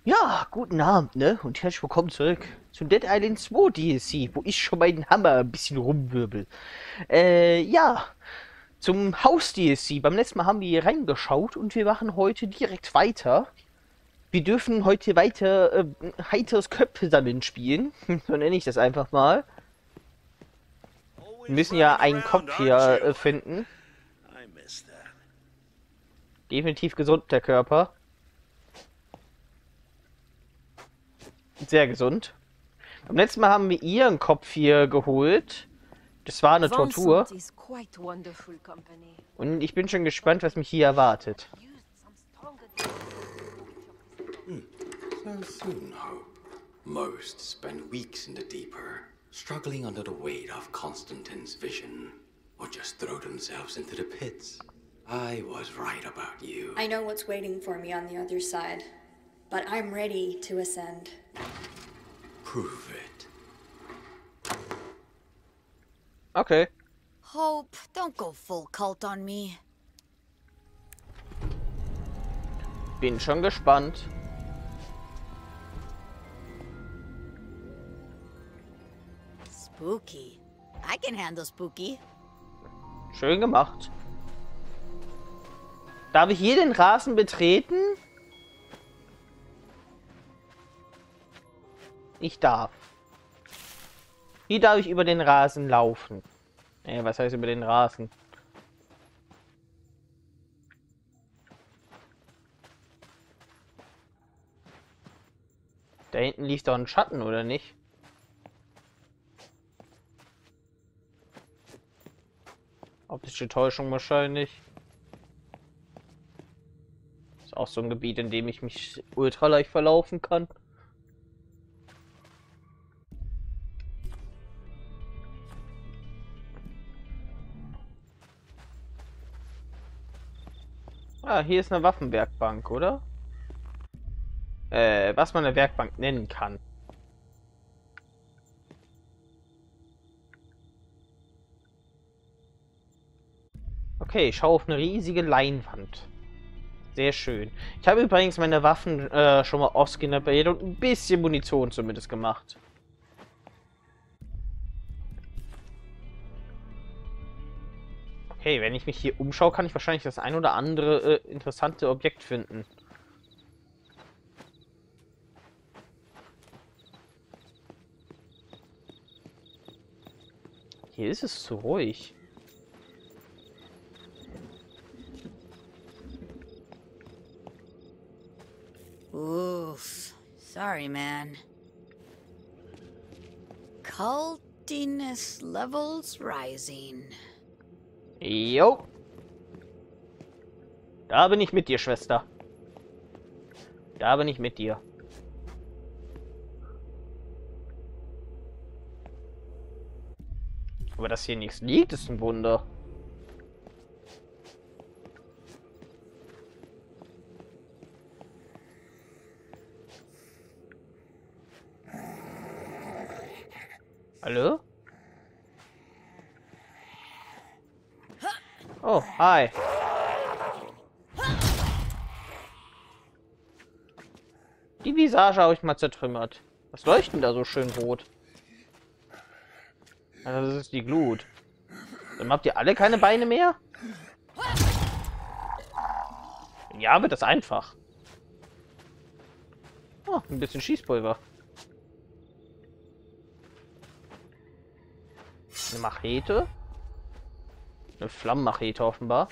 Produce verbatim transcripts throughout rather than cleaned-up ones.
Ja, guten Abend, ne? Und herzlich willkommen zurück zu Dead Island zwei D L C, wo ich schon meinen Hammer ein bisschen rumwirbel. Äh, ja, zum Haus-D L C. Beim letzten Mal haben wir hier reingeschaut und wir machen heute direkt weiter. Wir dürfen heute weiter äh, heiteres Köpfe sammeln spielen. So nenne ich das einfach mal. Wir müssen ja einen Kopf hier äh, finden. Definitiv gesund, der Körper. Sehr gesund. Beim letzten Mal haben wir ihren Kopf hier geholt. Das war eine Tortur. Und ich bin schon gespannt, was mich hier erwartet. So soon, Ho. Most spend weeks in the deeper, struggling under the weight of Constantine's vision, or just throw themselves into the pits. I was right about you. I know what's waiting for me on the other side, but I'm ready to ascend. Prove it. Okay. Hope, don't go full cult on me. Bin schon gespannt. Spooky. I can handle spooky. Schön gemacht. Darf ich hier den Rasen betreten? Ich darf. Hier darf ich über den Rasen laufen. Äh, was heißt über den Rasen? Da hinten liegt doch ein Schatten, oder nicht? Optische Täuschung wahrscheinlich. Ist auch so ein Gebiet, in dem ich mich ultra leicht verlaufen kann. Ah, hier ist eine Waffenwerkbank, oder? Äh, was man eine Werkbank nennen kann. Okay, ich schaue auf eine riesige Leinwand. Sehr schön. Ich habe übrigens meine Waffen äh, schon mal ausgenappt und ein bisschen Munition zumindest gemacht. Okay, wenn ich mich hier umschaue, kann ich wahrscheinlich das ein oder andere äh, interessante Objekt finden. Hier ist es zu ruhig. Oof. Sorry, man. Cultiness levels rising. Jo. Da bin ich mit dir, Schwester. Da bin ich mit dir. Aber dass hier nichts liegt, ist ein Wunder. Hallo? Oh, hi. Die Visage habe ich mal zertrümmert. Was leuchten da so schön rot? Also das ist die Glut. Dann habt ihr alle keine Beine mehr? Ja, wird das einfach. Oh, ein bisschen Schießpulver. Eine Machete. Eine Flammenmachete offenbar.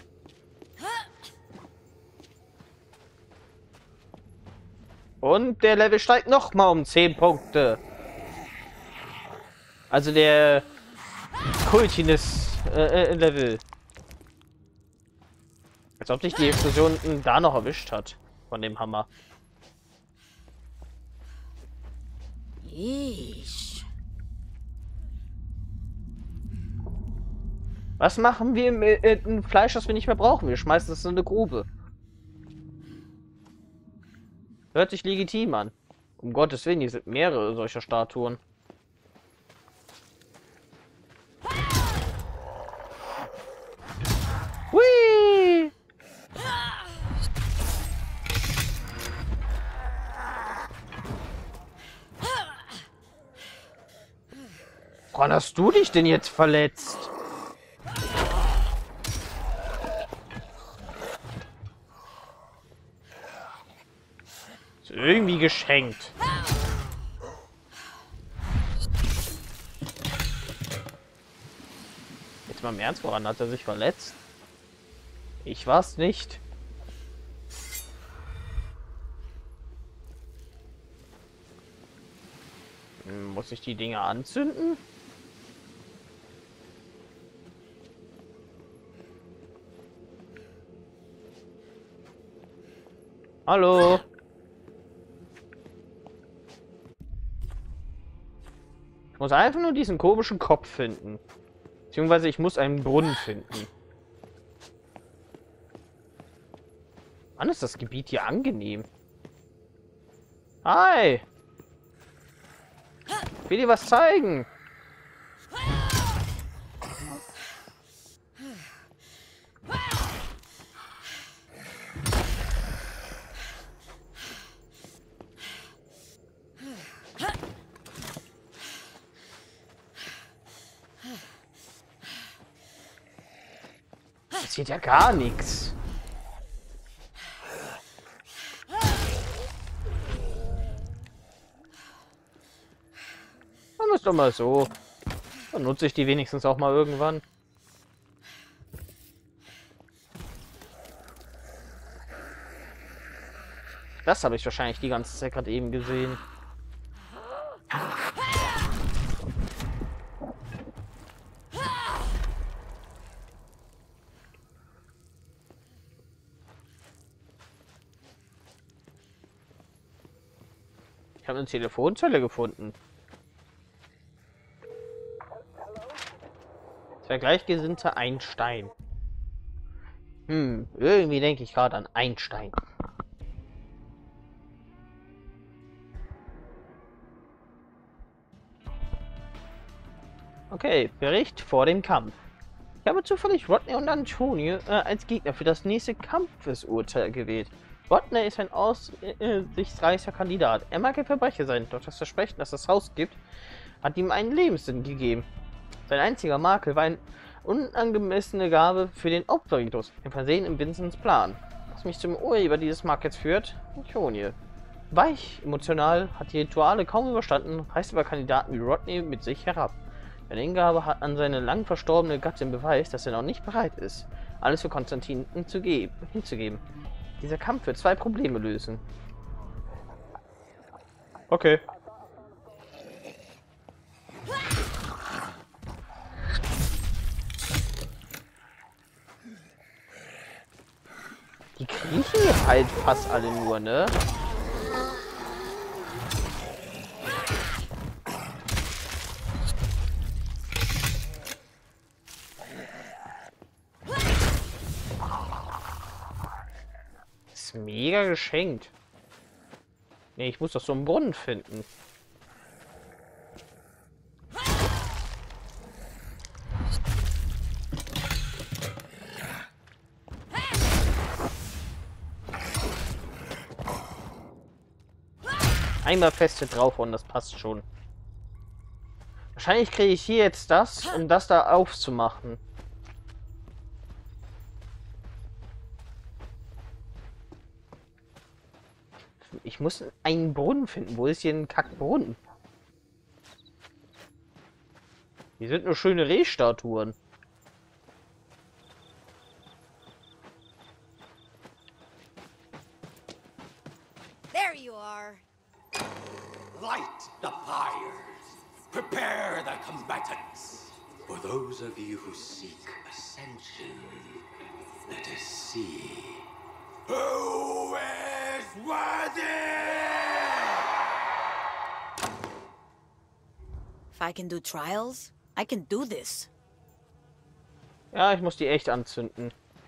Und der Level steigt noch mal um zehn Punkte. Also der Cultiness äh, äh, Level. Als ob sich die Explosion da noch erwischt hat. Von dem Hammer. Yeesh. Was machen wir mit äh, dem Fleisch, das wir nicht mehr brauchen? Wir schmeißen es in eine Grube. Hört sich legitim an. Um Gottes Willen, hier sind mehrere solcher Statuen. Hui! Woran hast du dich denn jetzt verletzt? Ist irgendwie geschenkt. Jetzt mal im Ernst, woran hat er sich verletzt? Ich war's nicht. Hm, muss ich die Dinger anzünden? Hallo? Ich muss einfach nur diesen komischen Kopf finden. Beziehungsweise ich muss einen Brunnen finden. Wann ist das Gebiet hier angenehm? Hi! Ich will dir was zeigen. Passiert ja gar nichts. Dann ist doch mal so. Dann nutze ich die wenigstens auch mal irgendwann. Das habe ich wahrscheinlich die ganze Zeit gerade eben gesehen. Ich habe eine Telefonzelle gefunden. Zwei Gleichgesinnte Einstein. Hm, irgendwie denke ich gerade an Einstein. Okay, Bericht vor dem Kampf. Ich habe zufällig Rodney und Antonio äh, als Gegner für das nächste Kampfesurteil gewählt. Rodney ist ein aussichtsreicher Kandidat. Er mag ein Verbrecher sein, doch das Versprechen, das das Haus gibt, hat ihm einen Lebenssinn gegeben. Sein einziger Makel war eine unangemessene Gabe für den Opferritus, ein Versehen in Vincents Plan. Was mich zum Urheber dieses Makels führt, Antonio. Weich, emotional, hat die Rituale kaum überstanden, reißt aber Kandidaten wie Rodney mit sich herab. Seine Hingabe hat an seine lang verstorbene Gattin beweist, dass er noch nicht bereit ist, alles für Konstantin hinzugeben. Dieser Kampf wird zwei Probleme lösen. Okay. Die kriechen halt fast alle nur, ne? Mega geschenkt. Nee, ich muss doch so einen Brunnen finden. Einmal feste drauf und das passt schon. Wahrscheinlich kriege ich hier jetzt das, um das da aufzumachen. Ich muss einen Brunnen finden. Wo ist hier ein Kackbrunnen? Hier sind nur schöne Rehstatuen. There you are. Light the fires. Prepare the combatants. For those of you who seek ascension, let us see. Who is worthy? If I can do trials, I can do this. Ja, ich muss die echt anzünden.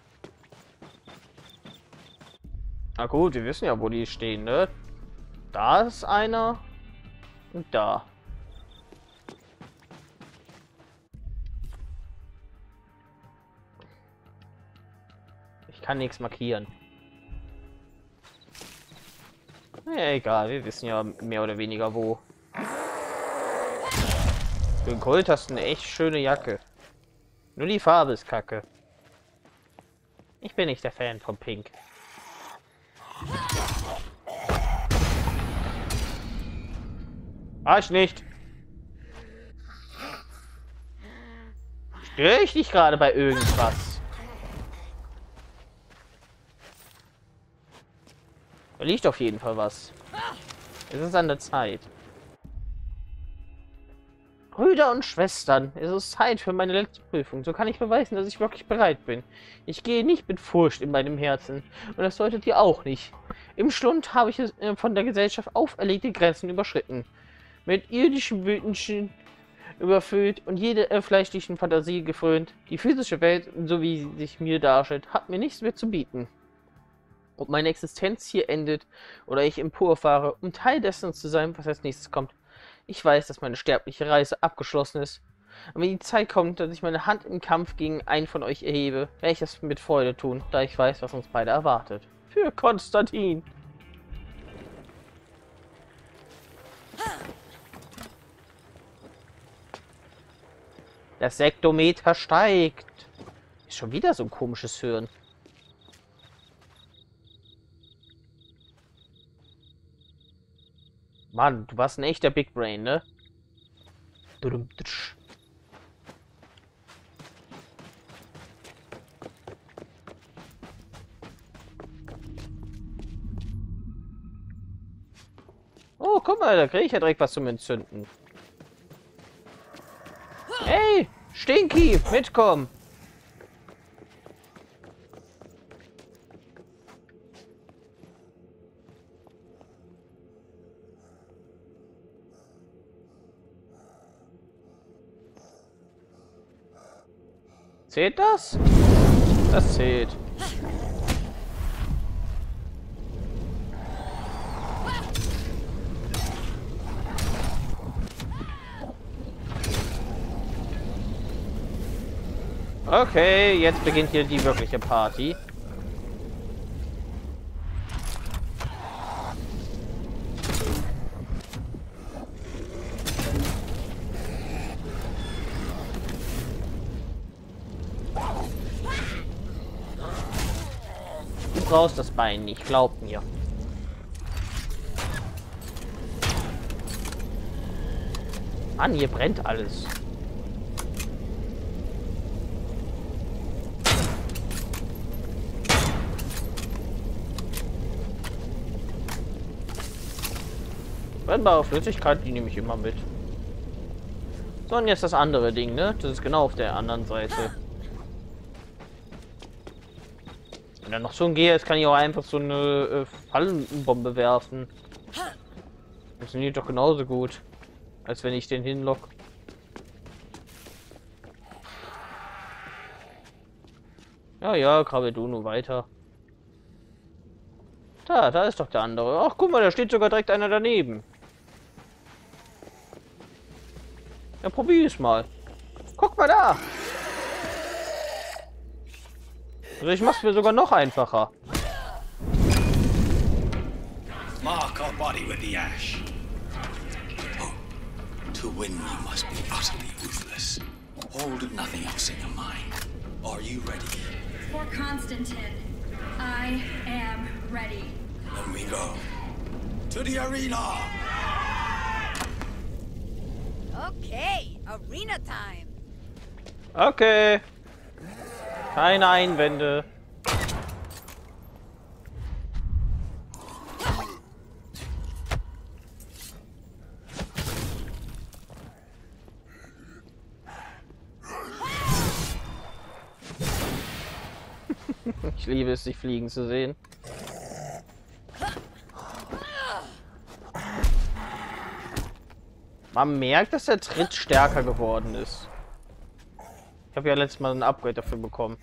Na gut, wir wissen ja, wo die stehen, ne? Da ist einer. Und da. Ich kann nichts markieren. Ja, egal, wir wissen ja mehr oder weniger wo. Für Gold hast du eine echt schöne Jacke. Nur die Farbe ist kacke. Ich bin nicht der Fan von Pink. War ich nicht. Störe ich dich gerade bei irgendwas? Da liegt auf jeden Fall was. Es ist an der Zeit. Brüder und Schwestern, es ist Zeit für meine letzte Prüfung. So kann ich beweisen, dass ich wirklich bereit bin. Ich gehe nicht mit Furcht in meinem Herzen. Und das solltet ihr auch nicht. Im Schlund habe ich es äh, von der Gesellschaft auferlegte Grenzen überschritten. Mit irdischen Wünschen überfüllt und jede äh, fleischlichen Fantasie gefrönt. Die physische Welt, so wie sie sich mir darstellt, hat mir nichts mehr zu bieten. Ob meine Existenz hier endet oder ich emporfahre, um Teil dessen zu sein, was als nächstes kommt. Ich weiß, dass meine sterbliche Reise abgeschlossen ist. Und wenn die Zeit kommt, dass ich meine Hand im Kampf gegen einen von euch erhebe, werde ich das mit Freude tun, da ich weiß, was uns beide erwartet. Für Konstantin! Das Sektometer steigt. Ist schon wieder so ein komisches Hören. Mann, du warst ein echter Big Brain, ne? Oh, guck mal, da kriege ich ja direkt was zum Entzünden. Hey, Stinky, mitkommen. Zählt das? Das zählt. Okay, jetzt beginnt hier die wirkliche Party. Du brauchst das Bein nicht, glaub mir. Mann, hier brennt alles. Brennbare Flüssigkeit, die nehme ich immer mit. So, und jetzt das andere Ding, ne? Das ist genau auf der anderen Seite. Wenn da noch so ein Gehe ist, kann ich auch einfach so eine äh, Fallenbombe werfen. Funktioniert doch genauso gut, als wenn ich den hinlock. Ja, ja, krabbel du nur weiter. Da, da ist doch der andere. Ach, guck mal, da steht sogar direkt einer daneben. Ja, probier es mal. Guck mal da. Also ich mach's mir sogar noch einfacher. Mark our body with the ash. Oh, to win you must be utterly ruthless. Hold nothing else in your mind. Are you ready? For Constantine, I am ready. Then we go. To the arena! Okay, arena time. Okay. Keine Einwände. Ich liebe es, dich fliegen zu sehen. Man merkt, dass der Tritt stärker geworden ist. Ich habe ja letztes Mal ein Upgrade dafür bekommen.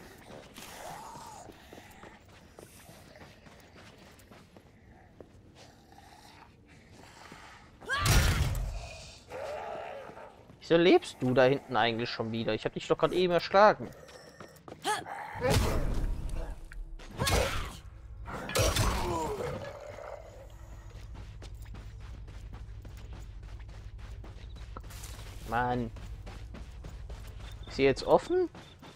Wieso lebst du da hinten eigentlich schon wieder? Ich habe dich doch gerade eben erschlagen. Mann. Ist sie jetzt offen?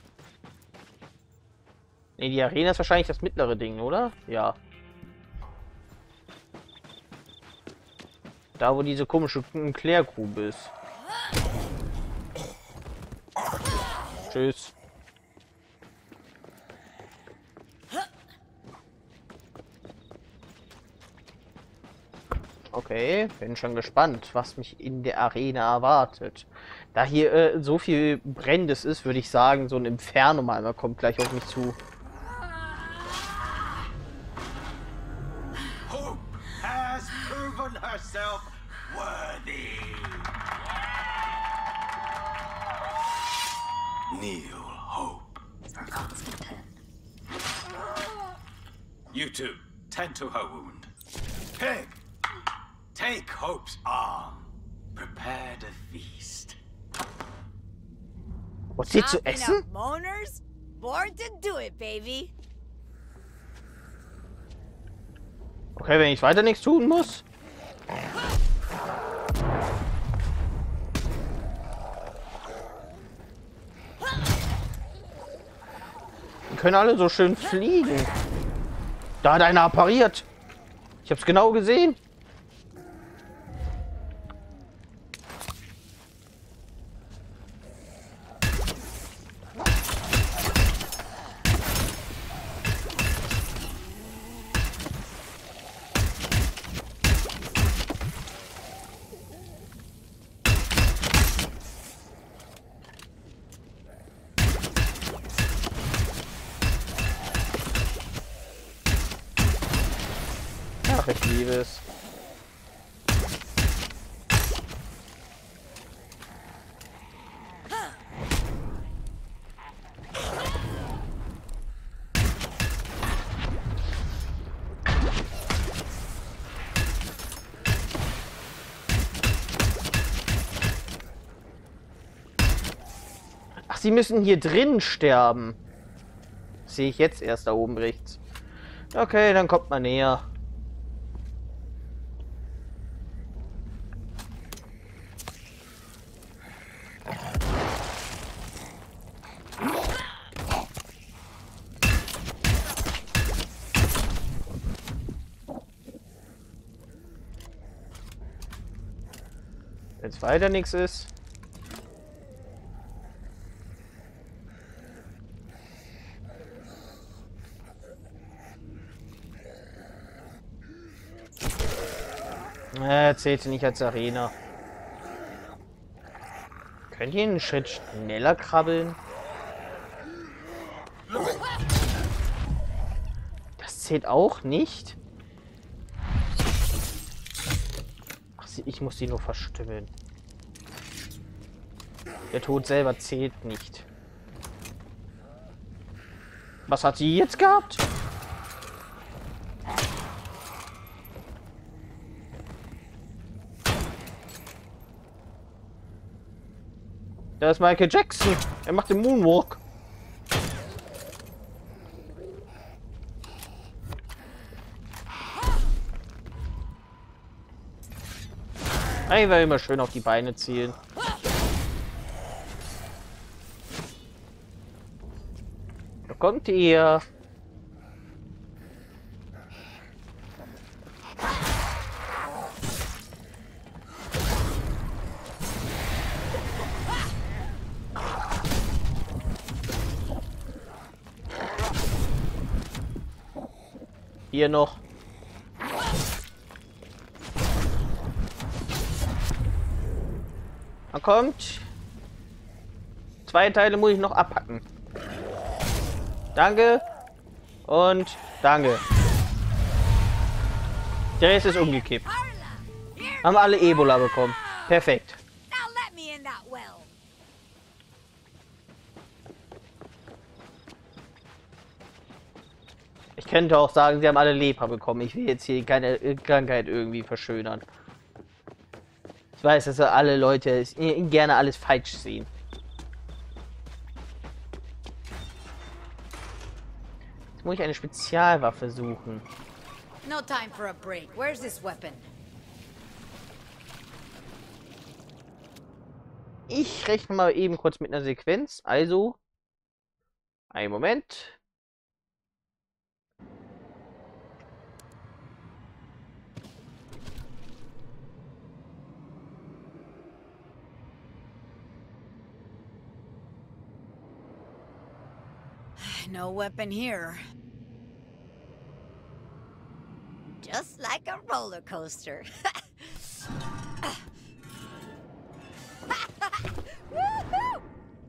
Ne, die Arena ist wahrscheinlich das mittlere Ding, oder? Ja. Da, wo diese komische Klärgrube ist. Tschüss. Okay, bin schon gespannt, was mich in der Arena erwartet. Da hier äh, so viel Brennendes ist, würde ich sagen, so ein Inferno mal kommt gleich auf mich zu. Hope has proven herself worthy. Kneel, Hope. For Constantine. You two, tend to her wound. Pig, take Hope's arm. Prepare the feast. Was sie zu Knocking essen? up Moners? Born to do it, baby. Okay, wenn ich weiter nichts tun muss. Die können alle so schön fliegen. Da hat einer appariert. Ich hab's genau gesehen. Ach, ich liebe es. Ach, sie müssen hier drin sterben. Sehe ich jetzt erst da oben rechts. Okay, dann kommt man näher. Wenn es weiter nichts ist. Äh, zählte nicht als Arena. Könnt ihr einen Schritt schneller krabbeln? Das zählt auch nicht. Ach, ich muss sie nur verstümmeln. Der Tod selber zählt nicht. Was hat sie jetzt gehabt? Da ist Michael Jackson. Er macht den Moonwalk. Ich will immer schön auf die Beine zielen. Da kommt ihr. Hier noch. Man kommt. Zwei Teile muss ich noch abpacken. Danke. Und danke. Der Rest ist umgekippt. Haben alle Ebola bekommen. Perfekt. Now let me in that well. Ich könnte auch sagen, sie haben alle Lepra bekommen. Ich will jetzt hier keine Krankheit irgendwie verschönern. Ich weiß, dass alle Leute gerne alles falsch sehen. Jetzt muss ich eine Spezialwaffe suchen. No time for a break. Where's this weapon? Ich rechne mal eben kurz mit einer Sequenz. Also, einen Moment. No weapon here. Just like a roller coaster. Woohoo!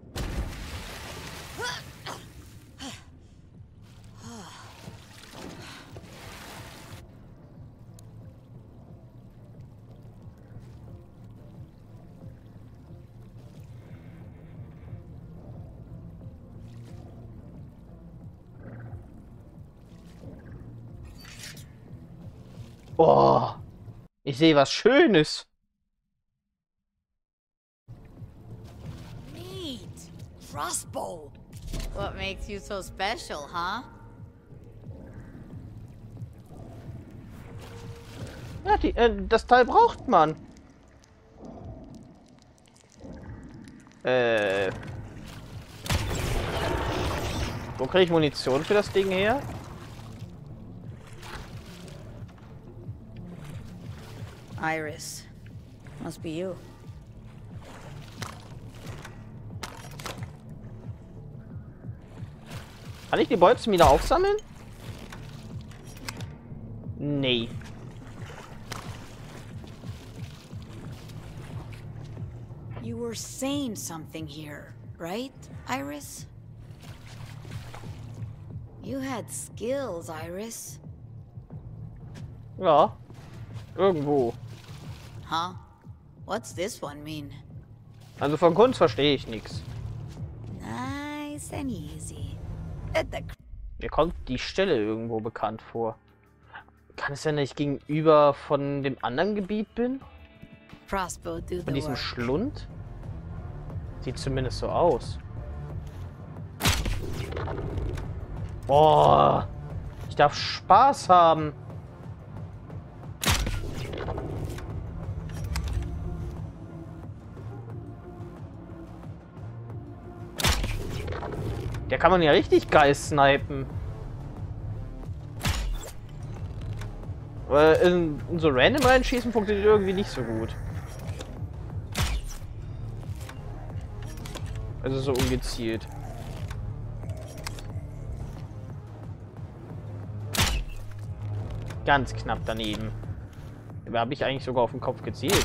Oh, ich sehe was Schönes. Neat. Crossbow. What makes you so special, huh? Ja, die, äh, das Teil braucht man. Äh. Wo kriege ich Munition für das Ding her? Iris. Must be you. Kann ich die Bolzen wieder aufsammeln? Nee. You were saying something here, right, Iris? You had skills, Iris. Ja. Irgendwo. Huh? What's this one mean? Also von Kunst verstehe ich nichts. Nice and easy. Let the Mir kommt die Stelle irgendwo bekannt vor. Kann es sein, dass ich gegenüber von dem anderen Gebiet bin? crossbow do Von the diesem work. Schlund? Sieht zumindest so aus. Boah. Ich darf Spaß haben. Der kann man ja richtig geil snipen. Aber in, in so random reinschießen funktioniert irgendwie nicht so gut. Also so ungezielt. Ganz knapp daneben. Da habe ich eigentlich sogar auf den Kopf gezielt.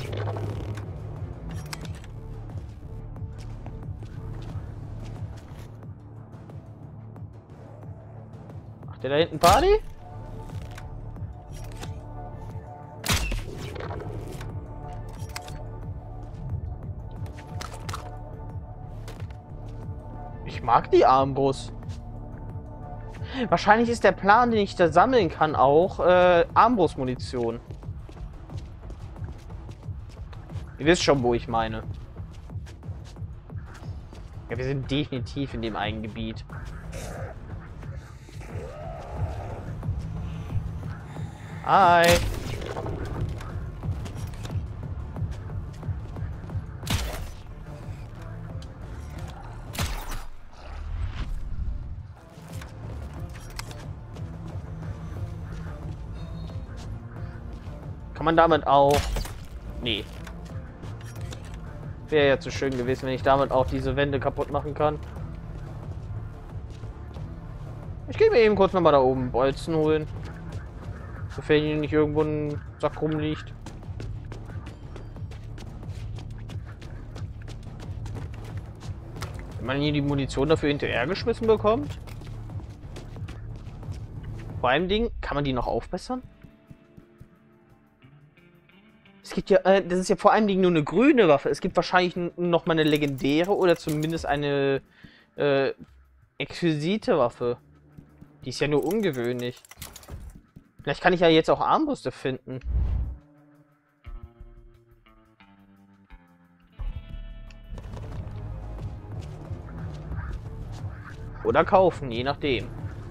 Macht der da hinten Party? Ich mag die Armbrust. Wahrscheinlich ist der Plan, den ich da sammeln kann, auch äh, Armbrustmunition. Ihr wisst schon, wo ich meine. Ja, wir sind definitiv in dem einen Gebiet. Hi. Kann man damit auch... Nee. Wäre ja zu schön gewesen, wenn ich damit auch diese Wände kaputt machen kann. Ich gehe mir eben kurz nochmal da oben Bolzen holen. Sofern hier nicht irgendwo ein Sack rumliegt. Wenn man hier die Munition dafür hinterher geschmissen bekommt. Vor allem Ding, kann man die noch aufbessern? Es gibt ja, äh, das ist ja vor allem nur eine grüne Waffe. Es gibt wahrscheinlich noch mal eine legendäre oder zumindest eine äh, exquisite Waffe. Die ist ja nur ungewöhnlich. Vielleicht kann ich ja jetzt auch Armbrüste finden. Oder kaufen, je nachdem.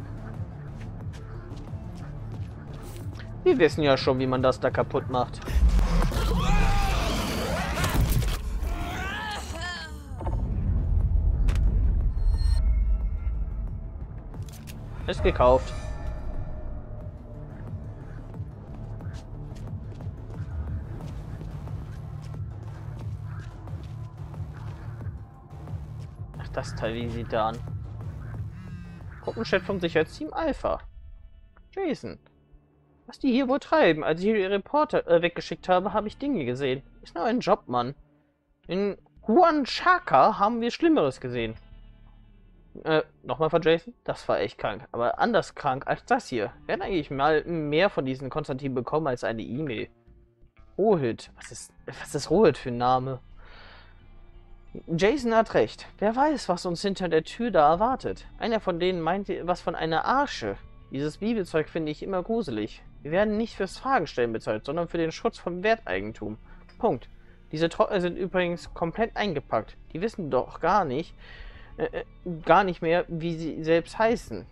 Wir wissen ja schon, wie man das da kaputt macht. Ist gekauft. Ach, das Teil, wie sieht der an? Gruppenchef vom Sicherheitsteam Alpha. Jason. Was die hier wohl treiben? Als ich die Reporter äh, weggeschickt habe, habe ich Dinge gesehen. Ist nur ein Job, Mann. In Huanchaca haben wir Schlimmeres gesehen. Äh, nochmal von Jason? Das war echt krank. Aber anders krank als das hier. Wir hätten eigentlich mal mehr von diesen Konstantin bekommen als eine E-Mail. Rohit. Was ist, was ist Rohit für ein Name? Jason hat recht. Wer weiß, was uns hinter der Tür da erwartet. Einer von denen meinte was von einer Arche. Dieses Bibelzeug finde ich immer gruselig. Wir werden nicht fürs Fragenstellen bezahlt, sondern für den Schutz vom Werteigentum. Punkt. Diese Trottel sind übrigens komplett eingepackt. Die wissen doch gar nicht, äh, gar nicht mehr, wie sie selbst heißen.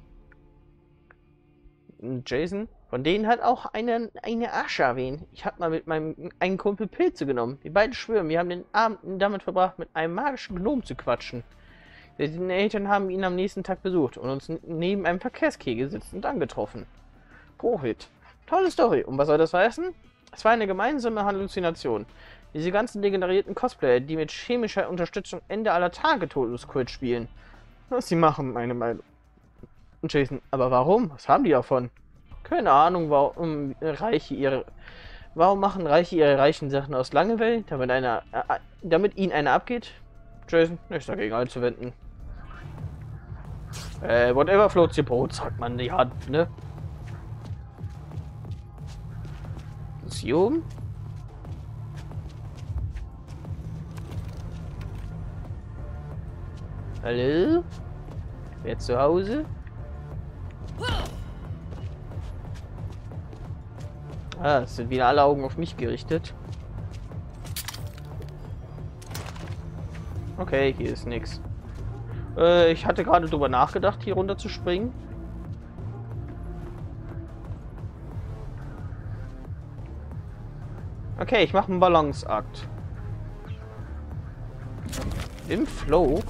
Jason? Von denen hat auch eine, eine Asche erwähnt. Ich habe mal mit meinem einen Kumpel Pilze genommen. Wir beide schwören, wir haben den Abend damit verbracht, mit einem magischen Gnom zu quatschen. Die Eltern haben ihn am nächsten Tag besucht und uns neben einem Verkehrskegel sitzend angetroffen. Rohit. Tolle Story. Und was soll das heißen? Es war eine gemeinsame Halluzination. Diese ganzen degenerierten Cosplayer, die mit chemischer Unterstützung Ende aller Tage Todeskult spielen. Was sie machen, meine Meinung. Jason, aber warum? Was haben die davon? Keine Ahnung, warum Reiche ihre... Warum machen Reiche ihre reichen Sachen aus Langeweile, damit einer, äh, damit ihnen einer abgeht? Jason, nichts dagegen einzuwenden. Äh, whatever floats your boat, sagt man, ja, ne? Ist hier oben? Hallo? Wer zu Hause? Ah, es sind wieder alle Augen auf mich gerichtet. Okay, hier ist nichts. Äh, ich hatte gerade drüber nachgedacht, hier runter zu springen. Okay, ich mache einen Balanceakt. Im Flow.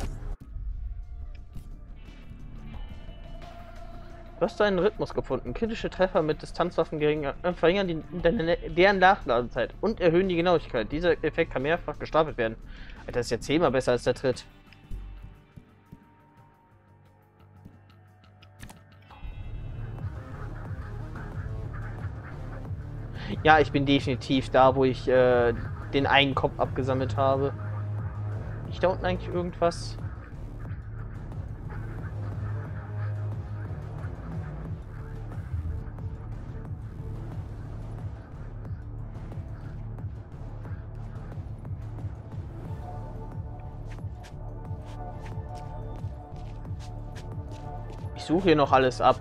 Du hast einen Rhythmus gefunden. Kritische Treffer mit Distanzwaffen geringer, äh, verringern die, de, deren Nachladezeit und erhöhen die Genauigkeit. Dieser Effekt kann mehrfach gestapelt werden. Das ist ja zehnmal besser als der Tritt. Ja, ich bin definitiv da, wo ich äh, den einen Kopf abgesammelt habe. Ich da unten eigentlich irgendwas? Ich suche hier noch alles ab.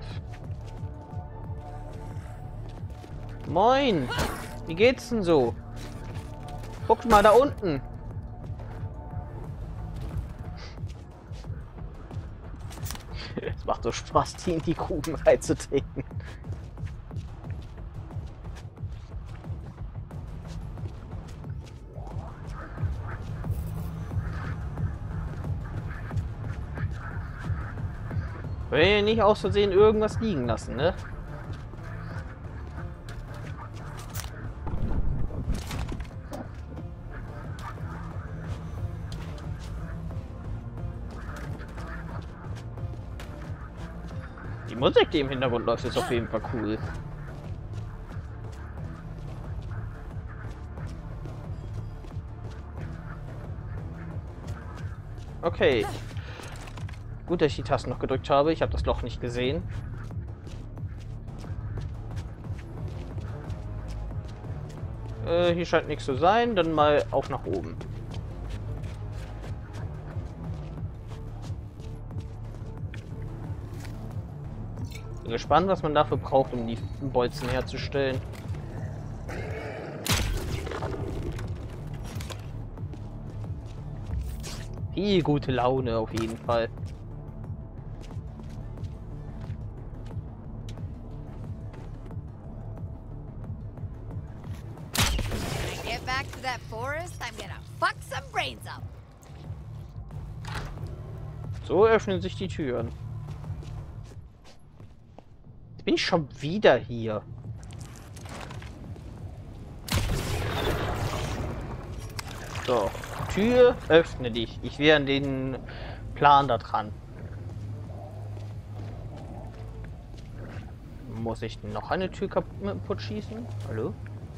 Moin! Wie geht's denn so? Guckt mal da unten. Es macht so Spaß, die in die Gruben reinzutreten. Will ja nicht aus Versehen irgendwas liegen lassen, ne? Die Musik, die im Hintergrund läuft, ist auf jeden Fall cool. Okay. Gut, dass ich die Tasten noch gedrückt habe. Ich habe das Loch nicht gesehen. Äh, hier scheint nichts zu sein. Dann mal auf nach oben. Bin gespannt, was man dafür braucht, um die Bolzen herzustellen. Viel gute Laune auf jeden Fall. Get back to that forest, I'm gonna fuck some brains up. So öffnen sich die Türen. bin ich schon wieder hier. So, Tür, öffne dich. Ich wäre an den Plan da dran. Muss ich noch eine Tür kaputt schießen? Hallo?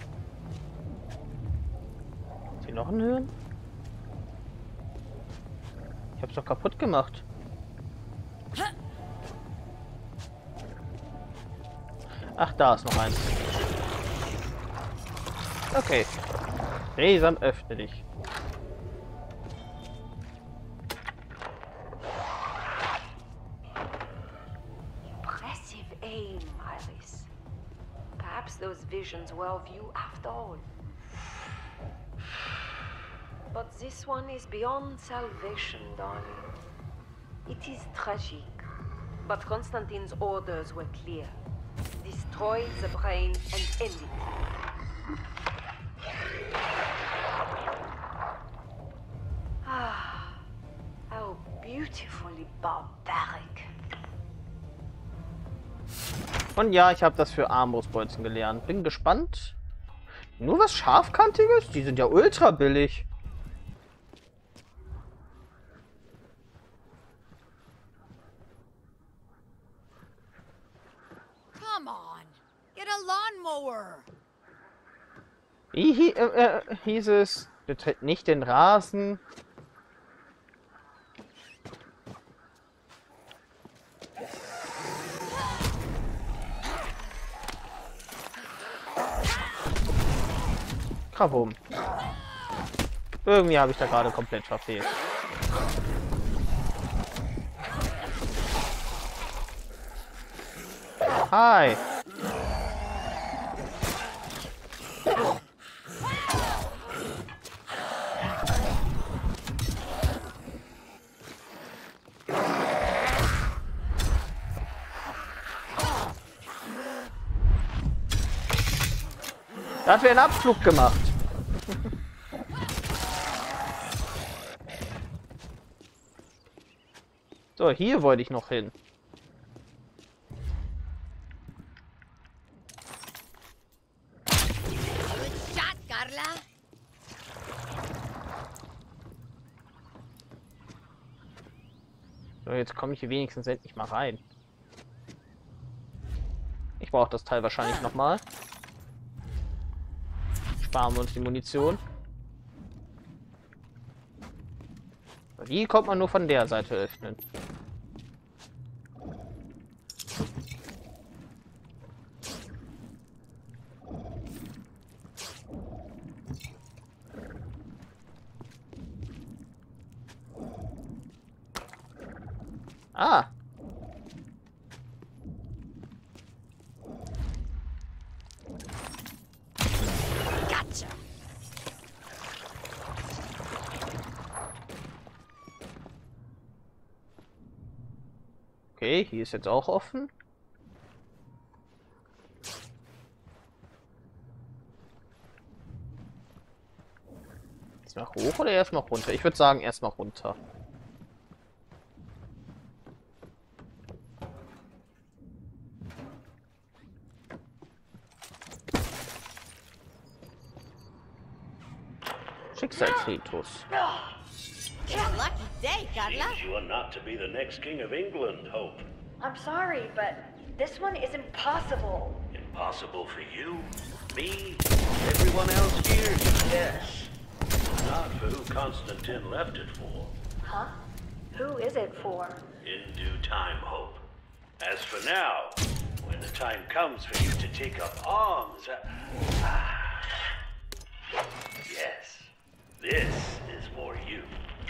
Ist hier noch ein Hören? Ich hab's doch kaputt gemacht. Ach, da ist noch eins. Okay. Sesam, öffne dich. Impressive aim, Iris. Perhaps those visions were of you after all. But this one is beyond salvation, darling. It is tragic. But Constantine's orders were clear. Destroy the brain and end it. Ah, how beautifully barbaric. Und ja, ich habe das für Armbrustbolzen gelernt. Bin gespannt. Nur was Scharfkantiges? Die sind ja ultra billig. Come on, get a lawnmower. Wie hi äh, äh, hieß es? Betritt nicht den Rasen. Krawum. Irgendwie habe ich da gerade komplett verfehlt. Hi. Da hat wir einen Abflug gemacht. So, hier wollte ich noch hin. Good shot, Carla. So, jetzt komme ich hier wenigstens endlich mal rein. Ich brauche das Teil wahrscheinlich noch mal. Sparen wir uns die Munition. Die kommt man nur von der Seite öffnen. Ah. Gotcha. Okay, hier ist jetzt auch offen. Erstmal hoch oder erstmal runter? Ich würde sagen, erstmal runter. Schicksalsritus. It's a lucky day, Carla. Seems you are not to be the next king of England, Hope. I'm sorry, but this one is impossible. Impossible for you, me, everyone else here, yes. Not for who Constantine left it for. Huh? Who is it for? In due time, Hope. As for now, when the time comes for you to take up arms, uh, yes, this is for you.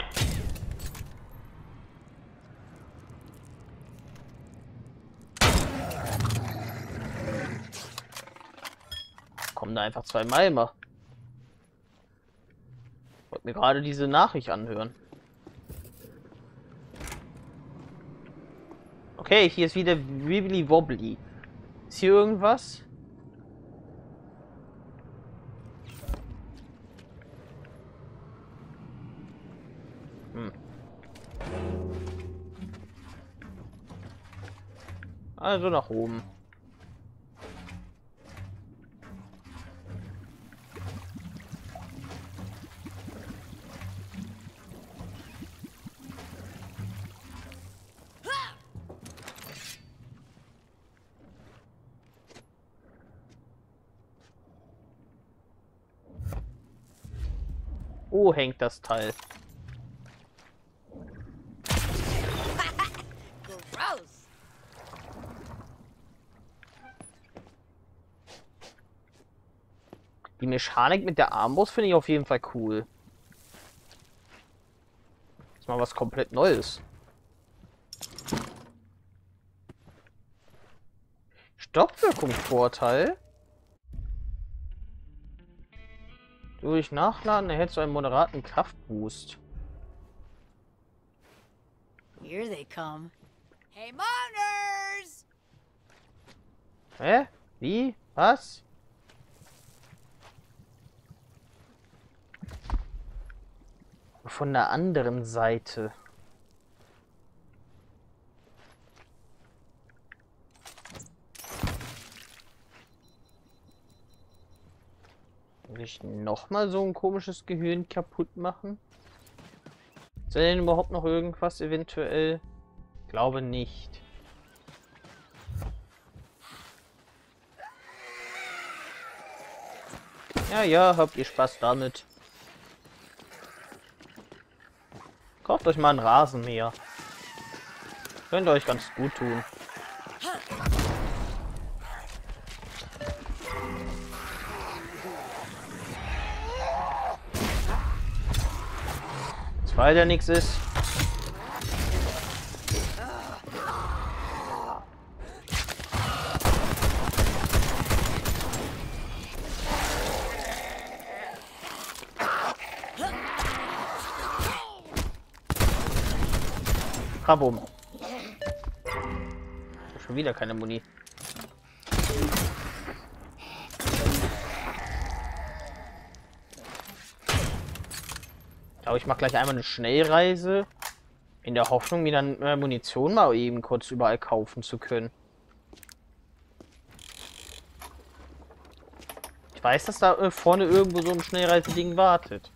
Kommen da einfach zwei Malmer. Ich wollte mir gerade diese Nachricht anhören. Okay, hier ist wieder Wibbly Wobbly. Ist hier irgendwas? Hm. Also nach oben. O hängt das Teil. Gross. Die Mechanik mit der Armbrust finde ich auf jeden Fall cool. Das ist mal was komplett Neues. Stoppwirkungsvorteil. Durch Nachladen erhältst du einen moderaten Kraftboost. Here they come. Hey, Moners! Hä? Wie? Was? Von der anderen Seite. Will ich nochmal so ein komisches Gehirn kaputt machen? Ist denn überhaupt noch irgendwas eventuell? Glaube nicht. Ja, ja, habt ihr Spaß damit. Kauft euch mal einen Rasenmäher. Könnte euch ganz gut tun. Weil ja nichts ist. Bravo. Schon wieder keine Muni. Aber ich mache gleich einmal eine Schnellreise in der Hoffnung, mir dann äh, Munition mal eben kurz überall kaufen zu können. Ich weiß, dass da äh, vorne irgendwo so ein Schnellreiseding wartet.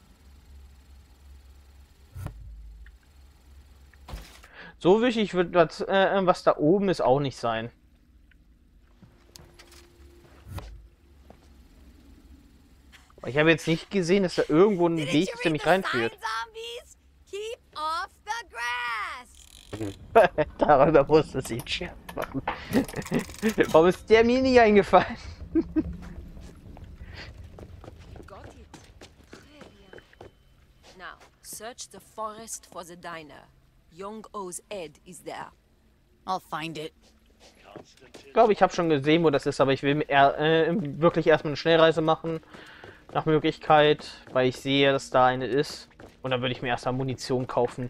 So wichtig wird das, äh, was da oben ist, auch nicht sein. Ich habe jetzt nicht gesehen, dass da irgendwo ein Weg ist, der mich reinführt. Darüber musste sie einen Scherz machen. Warum ist der mir nie eingefallen? Got it. Très bien. Now, search the forest for the diner. Young O's head is there. I'll find it. Ich glaube, ich habe schon gesehen, wo das ist, aber ich will eher, äh, wirklich erstmal eine Schnellreise machen. Nach Möglichkeit, weil ich sehe, dass da eine ist. Und dann würde ich mir erstmal Munition kaufen.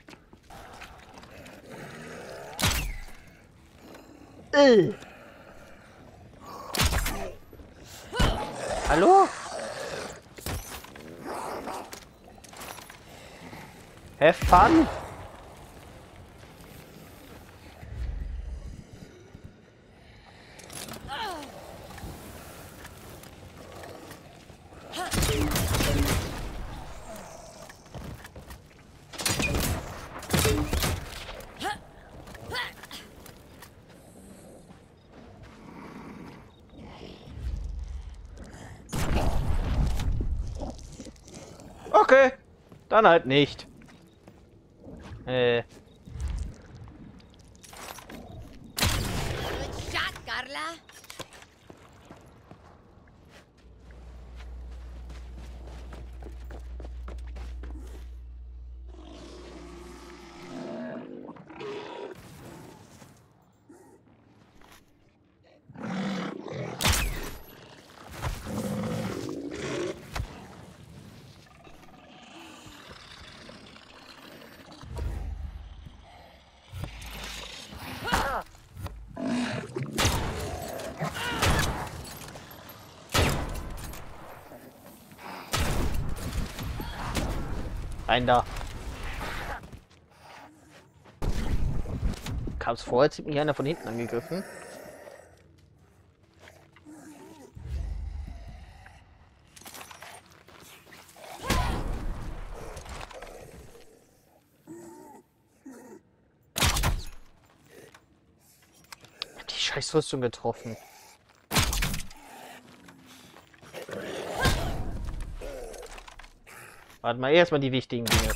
Äh. Hallo? Have fun? Okay, dann halt nicht. Äh. Good shot, Carla. Rein da. Kam es vor, als hätte mich einer von hinten angegriffen. Hat die Scheißrüstung getroffen. Warte mal, erstmal die wichtigen Dinge.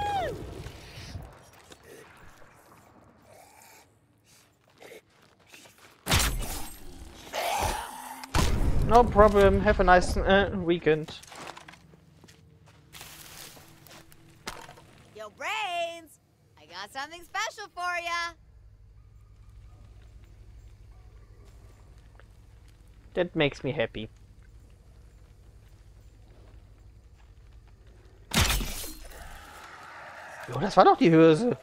No problem. Have a nice uh, weekend. Yo, Brains! I got something special for ya! That makes me happy. Jo, das war doch die Hülse.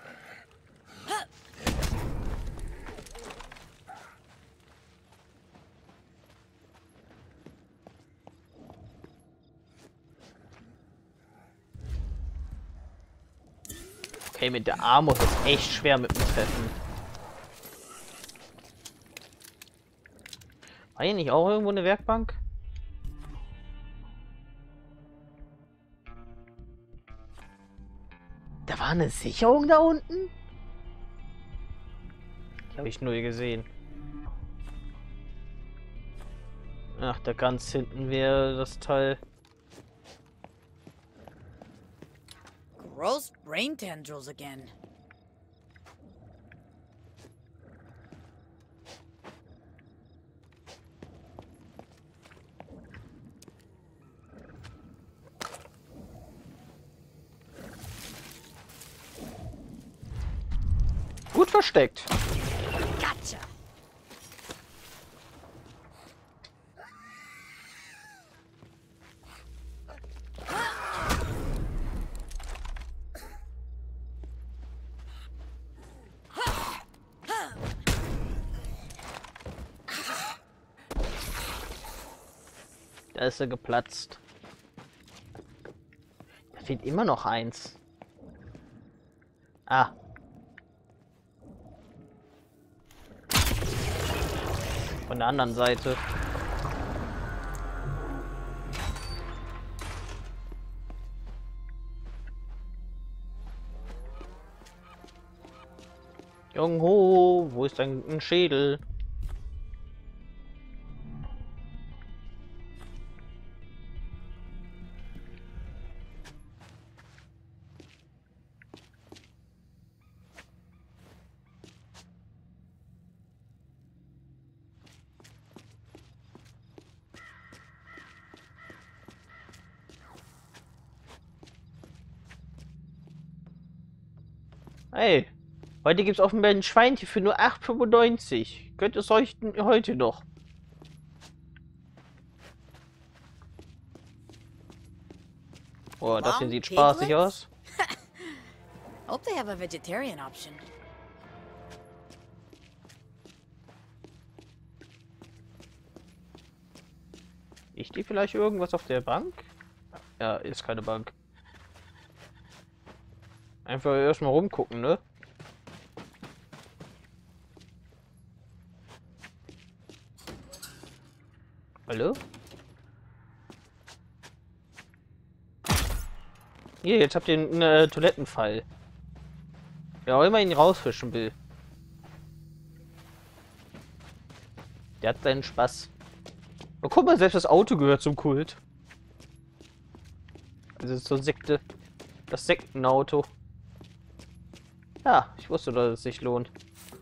Okay, mit der Armut ist es echt schwer mit dem Treffen. War hier nicht auch irgendwo eine Werkbank? Da war eine Sicherung da unten? Die habe ich null gesehen. Ach, da ganz hinten wäre das Teil. Gross brain tendrils again. Gut versteckt. Gotcha! Da ist er geplatzt. Da fehlt immer noch eins. Ah. Von der anderen Seite. Jungho, wo ist dein Schädel? Hey, heute gibt es offenbar ein Schweinchen für nur acht fünfundneunzig. Könnt ihr es euch heute noch? Oh, das hier sieht spaßig aus. Hope they have a vegetarian option. Ich die vielleicht irgendwas auf der Bank? Ja, ist keine Bank. Einfach erstmal rumgucken, ne? Hallo? Hier, jetzt habt ihr einen äh, Toilettenfall. Wer auch immer ihn rausfischen will. Der hat seinen Spaß. Oh, guck mal, selbst das Auto gehört zum Kult. Das ist so Sekte. Das Sektenauto. Ja, ich wusste, dass es sich lohnt.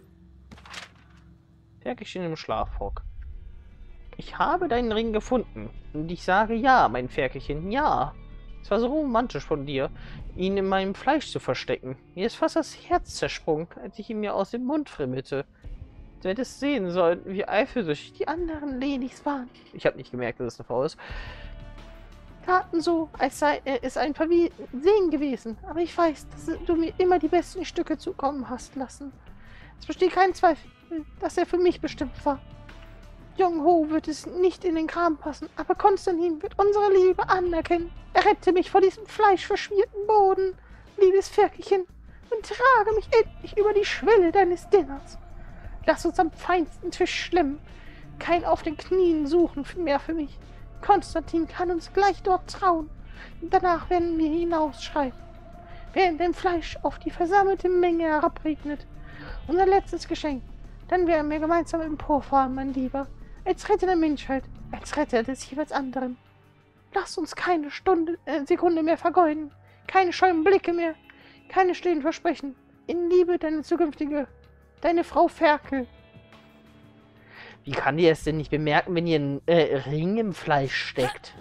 Ferkelchen im Schlafrock. Ich habe deinen Ring gefunden. Und ich sage ja, mein Ferkelchen, ja. Es war so romantisch von dir, ihn in meinem Fleisch zu verstecken. Mir ist fast das Herz zersprungen, als ich ihn mir aus dem Mund frimmelte. Du hättest sehen sollen, wie eifersüchtig die anderen Lenis waren. Ich habe nicht gemerkt, dass es eine Frau ist. Taten so, als sei es ein Versehen gewesen. Aber ich weiß, dass du mir immer die besten Stücke zukommen hast lassen. Es besteht kein Zweifel, dass er für mich bestimmt war. Jungho wird es nicht in den Kram passen, aber Konstantin wird unsere Liebe anerkennen. Er rette mich vor diesem fleischverschmierten Boden, liebes Ferkelchen, und trage mich endlich über die Schwelle deines Dinners. Lass uns am feinsten Tisch schlemmen. Kein auf den Knien suchen mehr für mich. Konstantin kann uns gleich dort trauen. Danach werden wir hinausschreiten, während dem Fleisch auf die versammelte Menge herabregnet. Unser letztes Geschenk. Dann werden wir gemeinsam emporfahren, mein Lieber. Als Retter der Menschheit. Als Retter des jeweils anderen. Lass uns keine Stunde, äh, Sekunde mehr vergeuden. Keine scheuen Blicke mehr. Keine stillen Versprechen. In Liebe, deine zukünftige, deine Frau Ferkel. Wie kann die es denn nicht bemerken, wenn ihr ein äh, Ring im Fleisch steckt?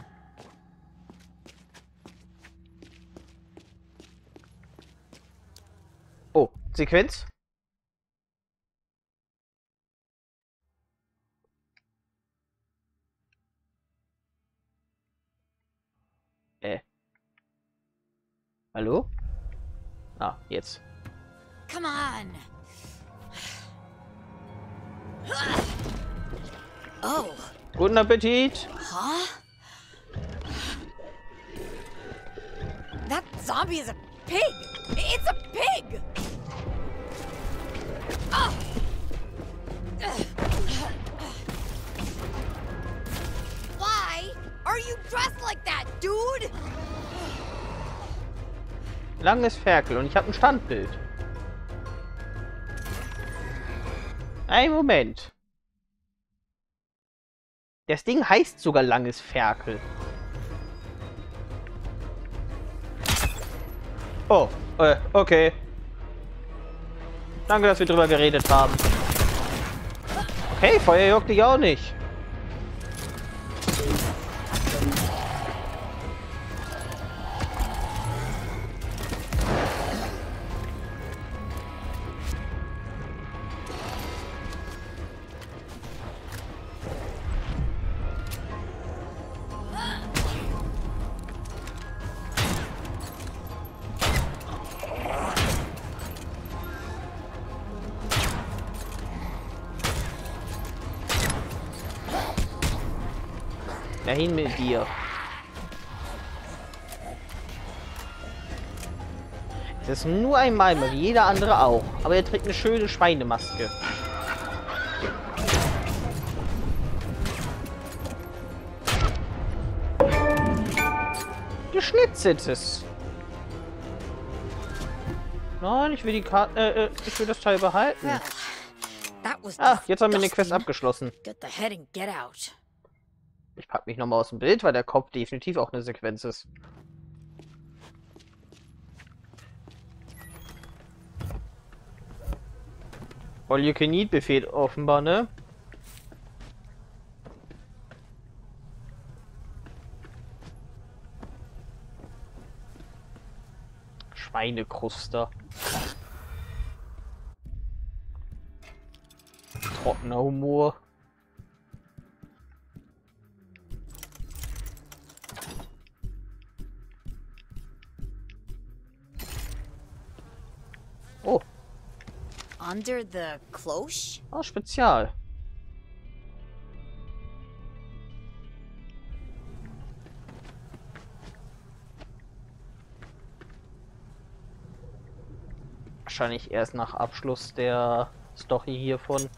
Oh, Sequenz? Äh. Hallo? Ah, jetzt. Come on. Oh. Guten Appetit! Huh? That zombie is a pig! It's a pig! Ah! Why are you dressed like that, dude? Langes Ferkel und ich habe ein Standbild. Ein Moment. Das Ding heißt sogar Langes Ferkel. Oh, äh, okay. Danke, dass wir drüber geredet haben. Okay, Feuer juckt dich auch nicht. Dahin mit dir. Es ist nur ein Malmer, wie jeder andere auch. Aber er trägt eine schöne Schweinemaske. Geschnitzeltes. Nein, ich will die Karte, äh, äh, ich will das Teil behalten. Well, that was Ah, jetzt haben wir eine Quest disgusting. abgeschlossen. Get the head and get out. Ich pack mich nochmal aus dem Bild, weil der Kopf definitiv auch eine Sequenz ist. All you can eat Buffet offenbar, ne? Schweinekruster. Trockener Humor. Oh, Under the cloche? ah, Spezial. Wahrscheinlich erst nach Abschluss der Story hiervon.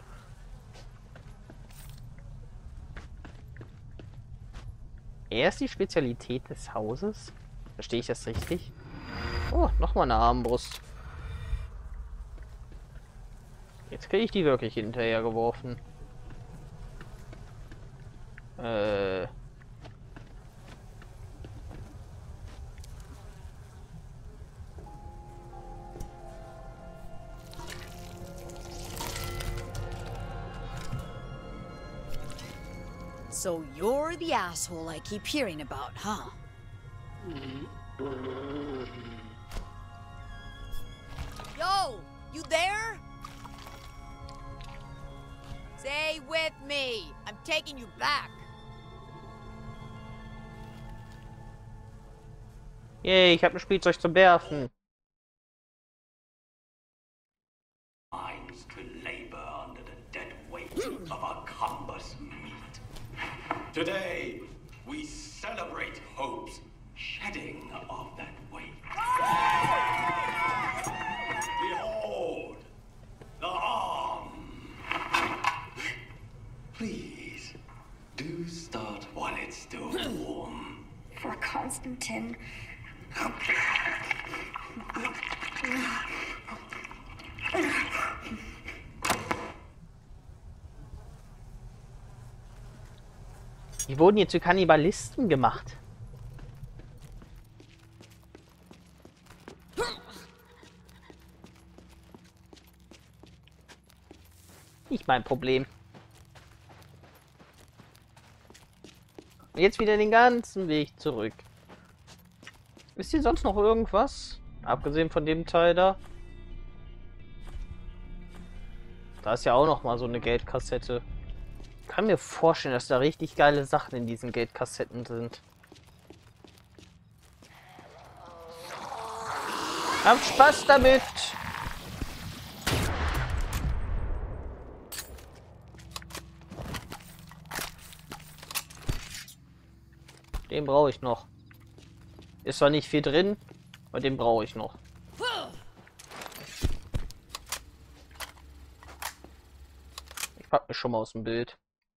Er ist die Spezialität des Hauses? Verstehe ich das richtig? Oh, nochmal eine Armbrust. Jetzt kriege ich die wirklich hinterher geworfen. Äh. So you're the asshole I keep hearing about, huh? Yo, you there? Stay with me. I'm taking you back. Yay, ich habe ein Spielzeug zum Werfen. Minds to labor under the dead weight of a cumbrous meat. Today, we celebrate Hope's shedding of that weight. Behold, the arm. Please, do start while it's still warm. For Constantine. Die wurden hier zu Kannibalisten gemacht. Nicht mein Problem. Jetzt wieder den ganzen Weg zurück. Ist hier sonst noch irgendwas? Abgesehen von dem Teil da. Da ist ja auch noch mal so eine Geldkassette. Ich kann mir vorstellen, dass da richtig geile Sachen in diesen Geldkassetten sind. Habt Spaß damit! Den brauche ich noch. Ist zwar nicht viel drin, aber den brauche ich noch. Ich pack mich schon mal aus dem Bild.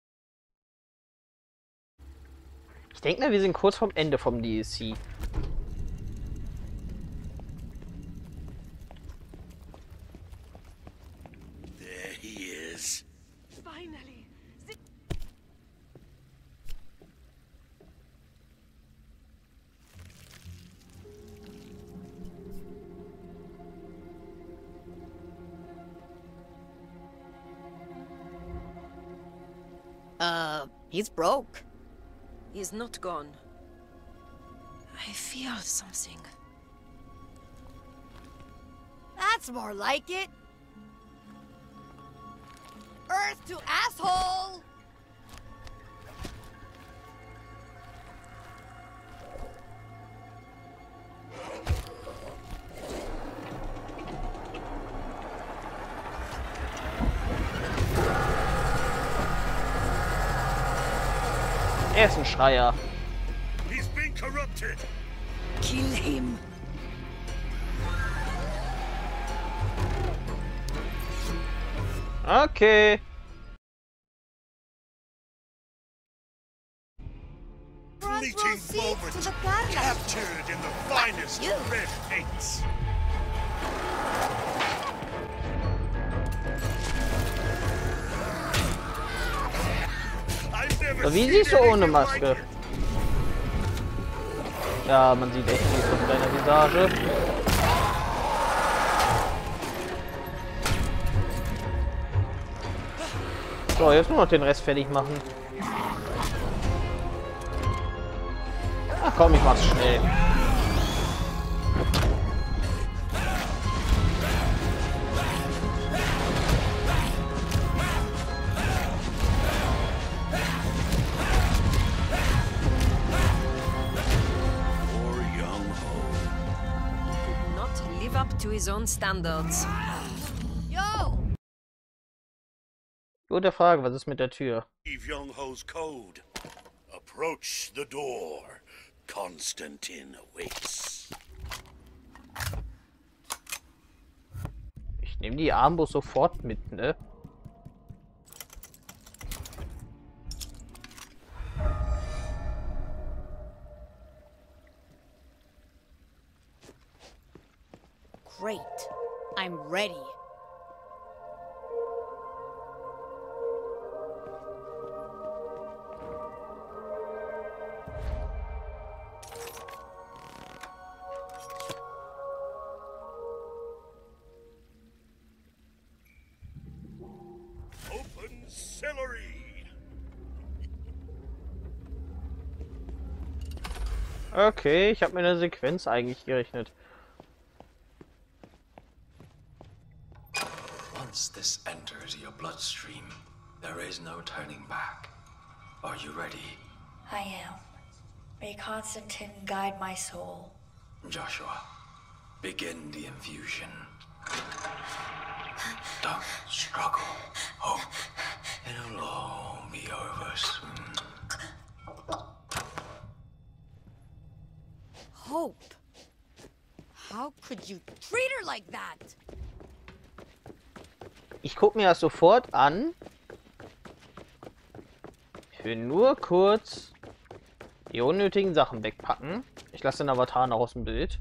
Ich denke mal, wir sind kurz vorm Ende vom D L C. There he is. Finally. Uh, he's broke. He's not gone. I feel something. That's more like it. Earth to asshole! Er ist ein Schreier. He's been corrupted. Kill him. Okay. Fleeting moment. Captured in the finest of red paints. I've never So, wie seen siehst du ohne anything Maske? like it. Ja, man sieht echt nichts von deiner Visage. So, jetzt nur noch den Rest fertig machen. Ach komm, ich mach's schnell. Poor young Ho. Did not live up to his own standards. Yo! Gute Frage, was ist mit der Tür? Leave young Ho's code. Approach the door. Constantine awaits. Ich nehme die Armbrust sofort mit, ne? Great. I'm ready. Open celery. Okay, ich habe mit einer Sequenz eigentlich gerechnet. Once this enters your bloodstream, there is no turning back. Are you ready? I am. May Constantine guide my soul. Joshua, begin the infusion. Don't struggle. Hope. It'll all be over soon. Hope. How could you treat her like that? Ich gucke mir das sofort an. Ich will nur kurz die unnötigen Sachen wegpacken. Ich lasse den Avatar noch aus dem Bild.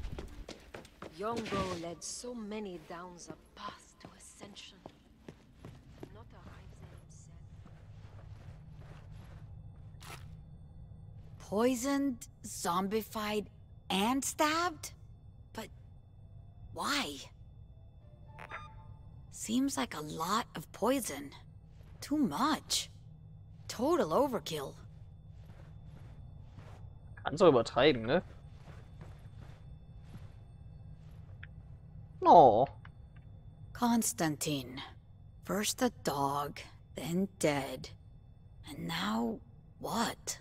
Yongo led so many down the path to ascension. Not arrive there himself. Poisoned, zombified, and stabbed? But why? Seems like a lot of poison. Too much. Total overkill. Kannst du übertreiben, ne? Oh. Konstantin. First a dog, then dead. And now what?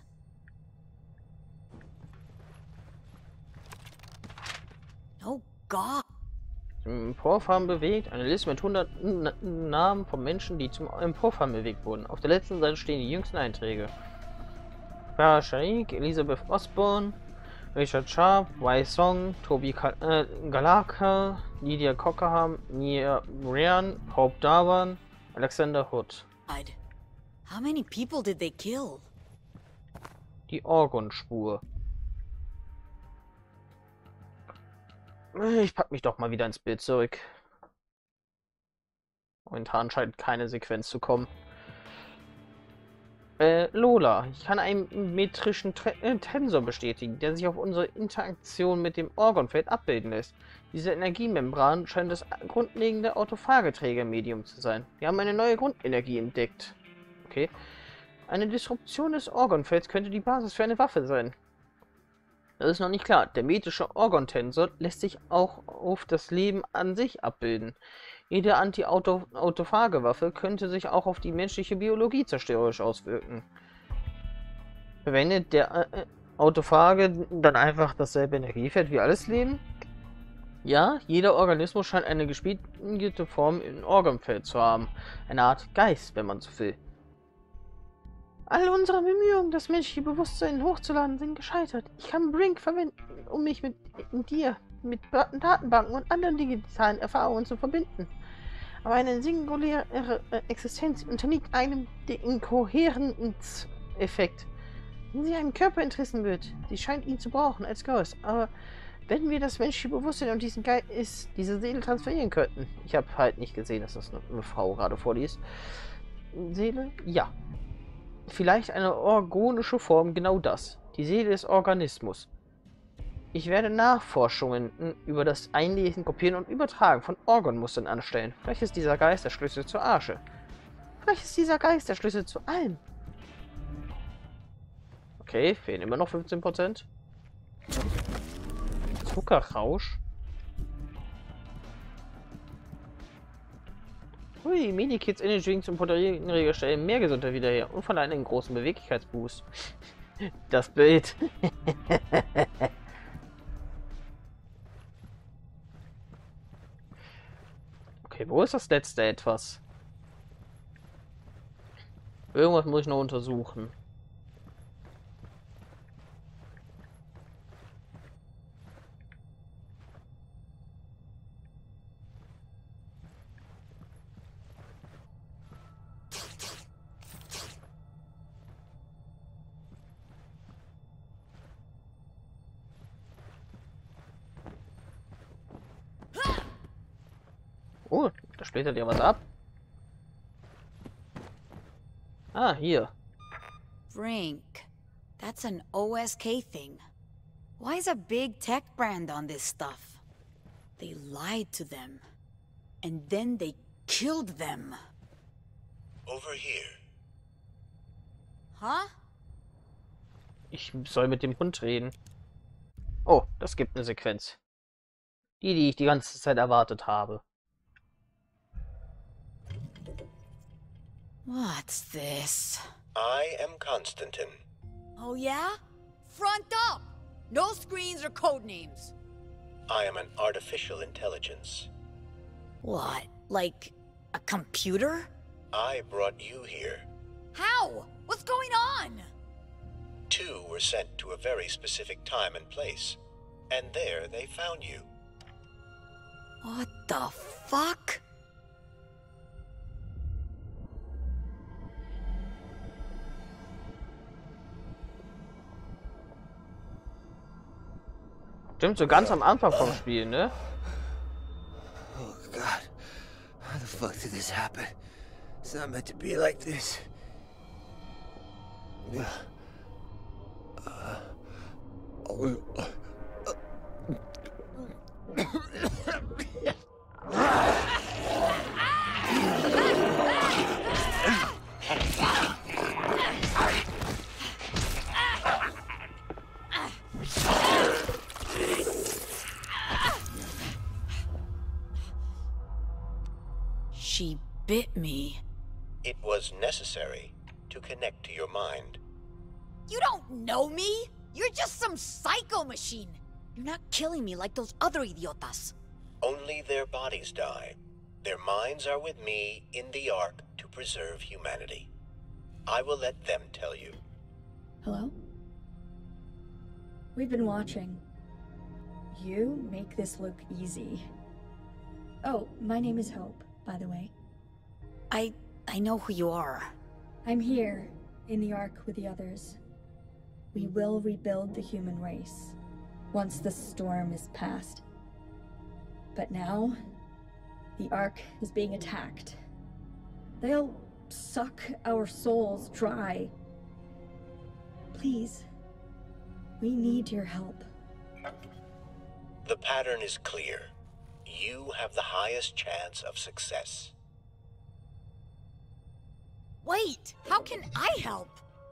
Oh God. Zum Emporfahren bewegt. Eine Liste mit hundert Namen von Menschen, die zum Emporfahren bewegt wurden. Auf der letzten Seite stehen die jüngsten Einträge. Farah Shaikh, Elizabeth Osborne, Richard Sharp, Wai Song, Toby äh, Galaka, Lydia Cockerham, Nia Ryan, Hope Darwan, Alexander Hood. How many people did they kill? Die Orgon-Spur. Ich pack mich doch mal wieder ins Bild zurück. Momentan scheint keine Sequenz zu kommen. Äh, Lola, ich kann einen metrischen Tre äh, Tensor bestätigen, der sich auf unsere Interaktion mit dem Orgonfeld abbilden lässt. Diese Energiemembran scheint das grundlegende Autophageträgermedium zu sein. Wir haben eine neue Grundenergie entdeckt. Okay. Eine Disruption des Orgonfelds könnte die Basis für eine Waffe sein. Das ist noch nicht klar. Der metrische Orgon-Tensor lässt sich auch auf das Leben an sich abbilden. Jede Anti-Autophage-Waffe könnte sich auch auf die menschliche Biologie zerstörerisch auswirken. Verwendet der äh, Autophage dann einfach dasselbe Energiefeld wie alles Leben? Ja, jeder Organismus scheint eine gespiegelte Form im Orgonfeld zu haben. Eine Art Geist, wenn man so will. All unsere Bemühungen, das menschliche Bewusstsein hochzuladen, sind gescheitert. Ich kann Brink verwenden, um mich mit, mit dir, mit Datenbanken und anderen digitalen Erfahrungen zu verbinden. Aber eine singuläre Existenz unterliegt einem Inkohärenzeffekt. Wenn sie einen Körper entrissen wird, sie scheint ihn zu brauchen als Ghost. Aber wenn wir das menschliche Bewusstsein und diesen Geist, diese Seele transferieren könnten. Ich habe halt nicht gesehen, dass das eine Frau gerade vorliest. Seele? Ja. Vielleicht eine organische Form, genau das. Die Seele des Organismus. Ich werde Nachforschungen über das Einlesen, Kopieren und Übertragen von Orgonmustern anstellen. Vielleicht ist dieser Geist der Schlüssel zur Arche. Vielleicht ist dieser Geist der Schlüssel zu allem. Okay, fehlen immer noch fünfzehn Prozent. Zuckerrausch. Hui, Medikits, Energy Drinks und Proteinreger stellen mehr Gesundheit wieder her und verleihen einen großen Beweglichkeitsboost. Das Bild. Okay, wo ist das letzte etwas? Irgendwas muss ich noch untersuchen. Oh, da splittert ja was ab. Ah, hier. Brink. That's an O S K thing. Why is a big tech brand on this stuff? They lied to them. And then they killed them. Over here. Huh? Ich soll mit dem Hund reden. Oh, das gibt eine Sequenz. Die, die ich die ganze Zeit erwartet habe. What's this? I am Konstantin. Oh yeah? Front up! No screens or code names. I am an artificial intelligence. What? Like a computer? I brought you here. How? What's going on? Two were sent to a very specific time and place. And there they found you. What the fuck? Stimmt, so ganz am Anfang vom Spiel, ne? Oh God, how the fuck did this happen? It's not meant to be like this. Uh, oh, uh, She bit me. It was necessary to connect to your mind. You don't know me! You're just some psycho machine! You're not killing me like those other idiotas. Only their bodies die. Their minds are with me in the Ark to preserve humanity. I will let them tell you. Hello? We've been watching. You make this look easy. Oh, my name is Hope, by the way. I... I know who you are. I'm here, in the Ark with the others. We will rebuild the human race, once the storm is past. But now, the Ark is being attacked. They'll suck our souls dry. Please, we need your help. The pattern is clear. You have the highest chance of success. Wait! How can I help?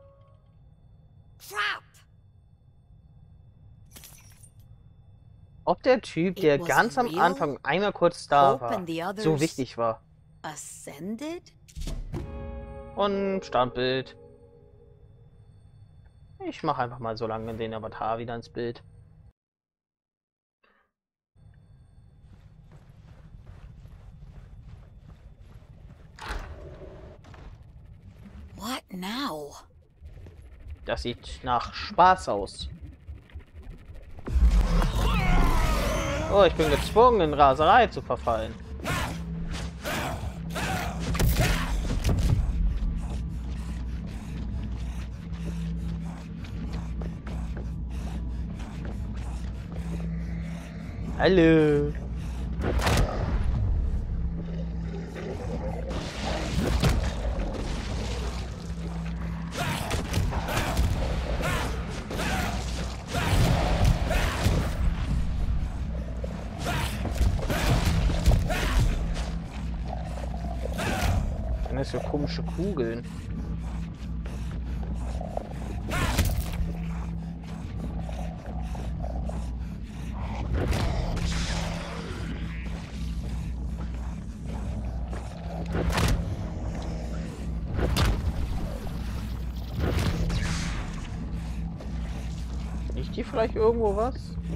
Crap! Ob der Typ, der It was ganz am real? Anfang einmal kurz da Hope war, and the others so wichtig war. Ascended? Und Standbild. Ich mache einfach mal so lange den Avatar wieder ins Bild. What now? Das sieht nach Spaß aus. Oh, ich bin gezwungen, in Raserei zu verfallen. Hallo. Das für komische Kugeln. Nicht die vielleicht irgendwo was?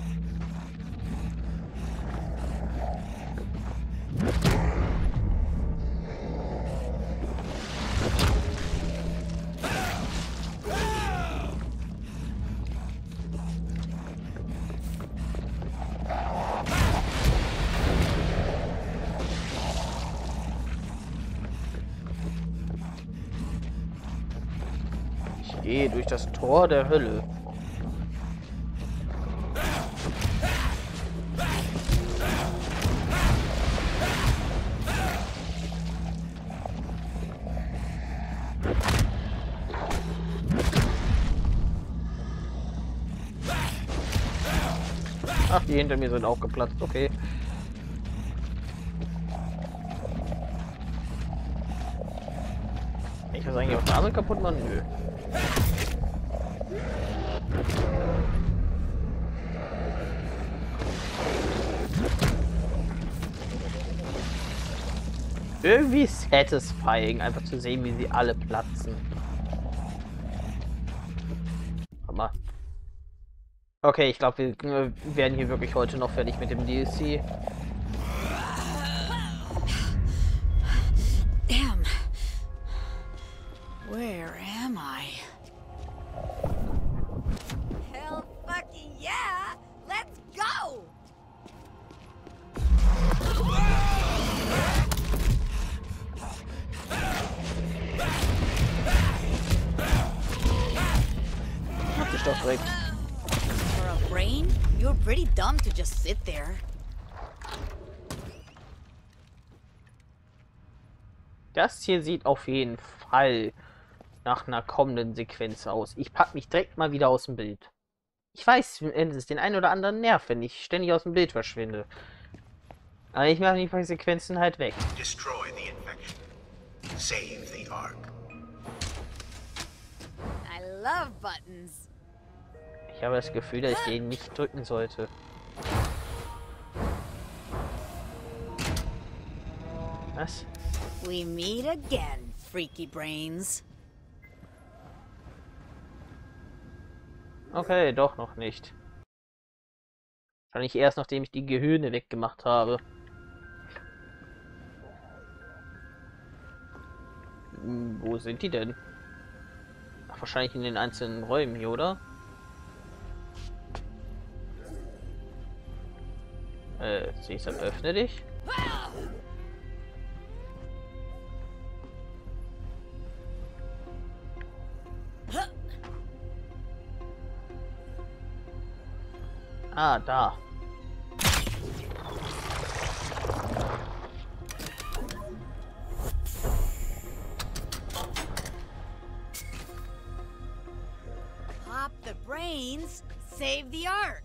Ich gehe durch das Tor der Hölle. Ach, die hinter mir sind auch geplatzt, okay. Ich muss eigentlich auch damit kaputt machen? Nö. Irgendwie satisfying, einfach zu sehen, wie sie alle platzen. Hammer. Okay, ich glaube, wir werden hier wirklich heute noch fertig mit dem D L C. Damn. Where am I? Hell fucking yeah! Let's go! Hab dich doch direkt. For a brain, you're pretty dumb to just sit there. Das hier sieht auf jeden Fall nach einer kommenden Sequenz aus. Ich pack mich direkt mal wieder aus dem Bild. Ich weiß, es ist den einen oder anderen nervt, wenn ich ständig aus dem Bild verschwinde. Aber ich mache die Sequenzen halt weg. Destroy the infection. Save the Ark. I love buttons. Ich habe das Gefühl, dass ich den nicht drücken sollte. Was? We meet again, freaky brains. Okay, doch noch nicht. Wahrscheinlich erst, nachdem ich die Gehirne weggemacht habe. Hm, wo sind die denn? Ach, wahrscheinlich in den einzelnen Räumen hier, oder? Äh, Sesam, öffne dich. Ah, da. Pop the brains, save the Ark.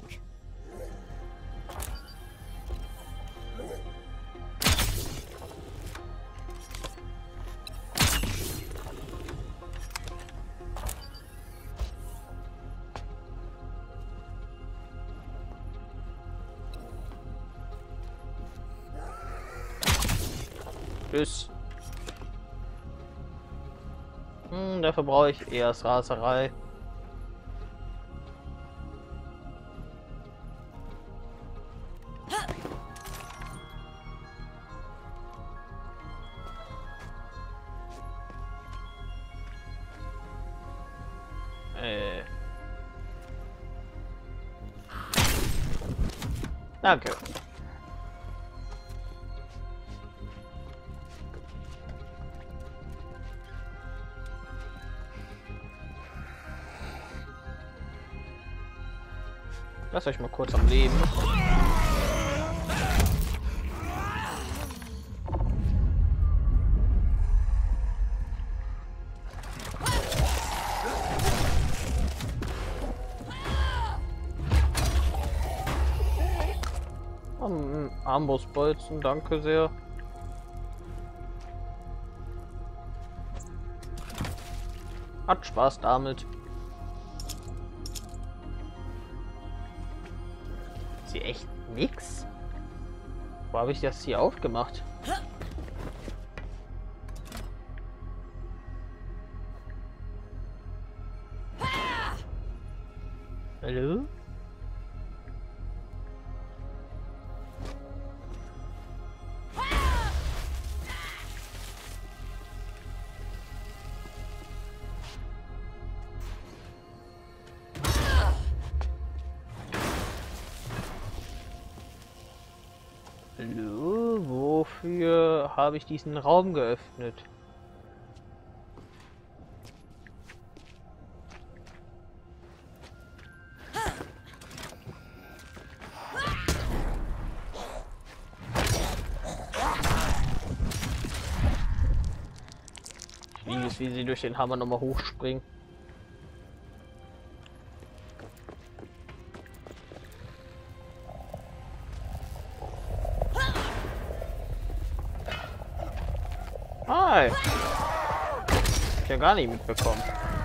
Tschüss. Hm, dafür brauche ich eher das Raserei. Äh. Danke. Lasst euch mal kurz am Leben. Am Armbrustbolzen, danke sehr. Hat Spaß damit. Echt nix? Wo habe ich das hier aufgemacht? Hallo? Hallo? Wofür habe ich diesen Raum geöffnet? Ich liebe es, wie sie durch den Hammer nochmal hochspringen. Hi! Ich ja gar nicht mitbekommen.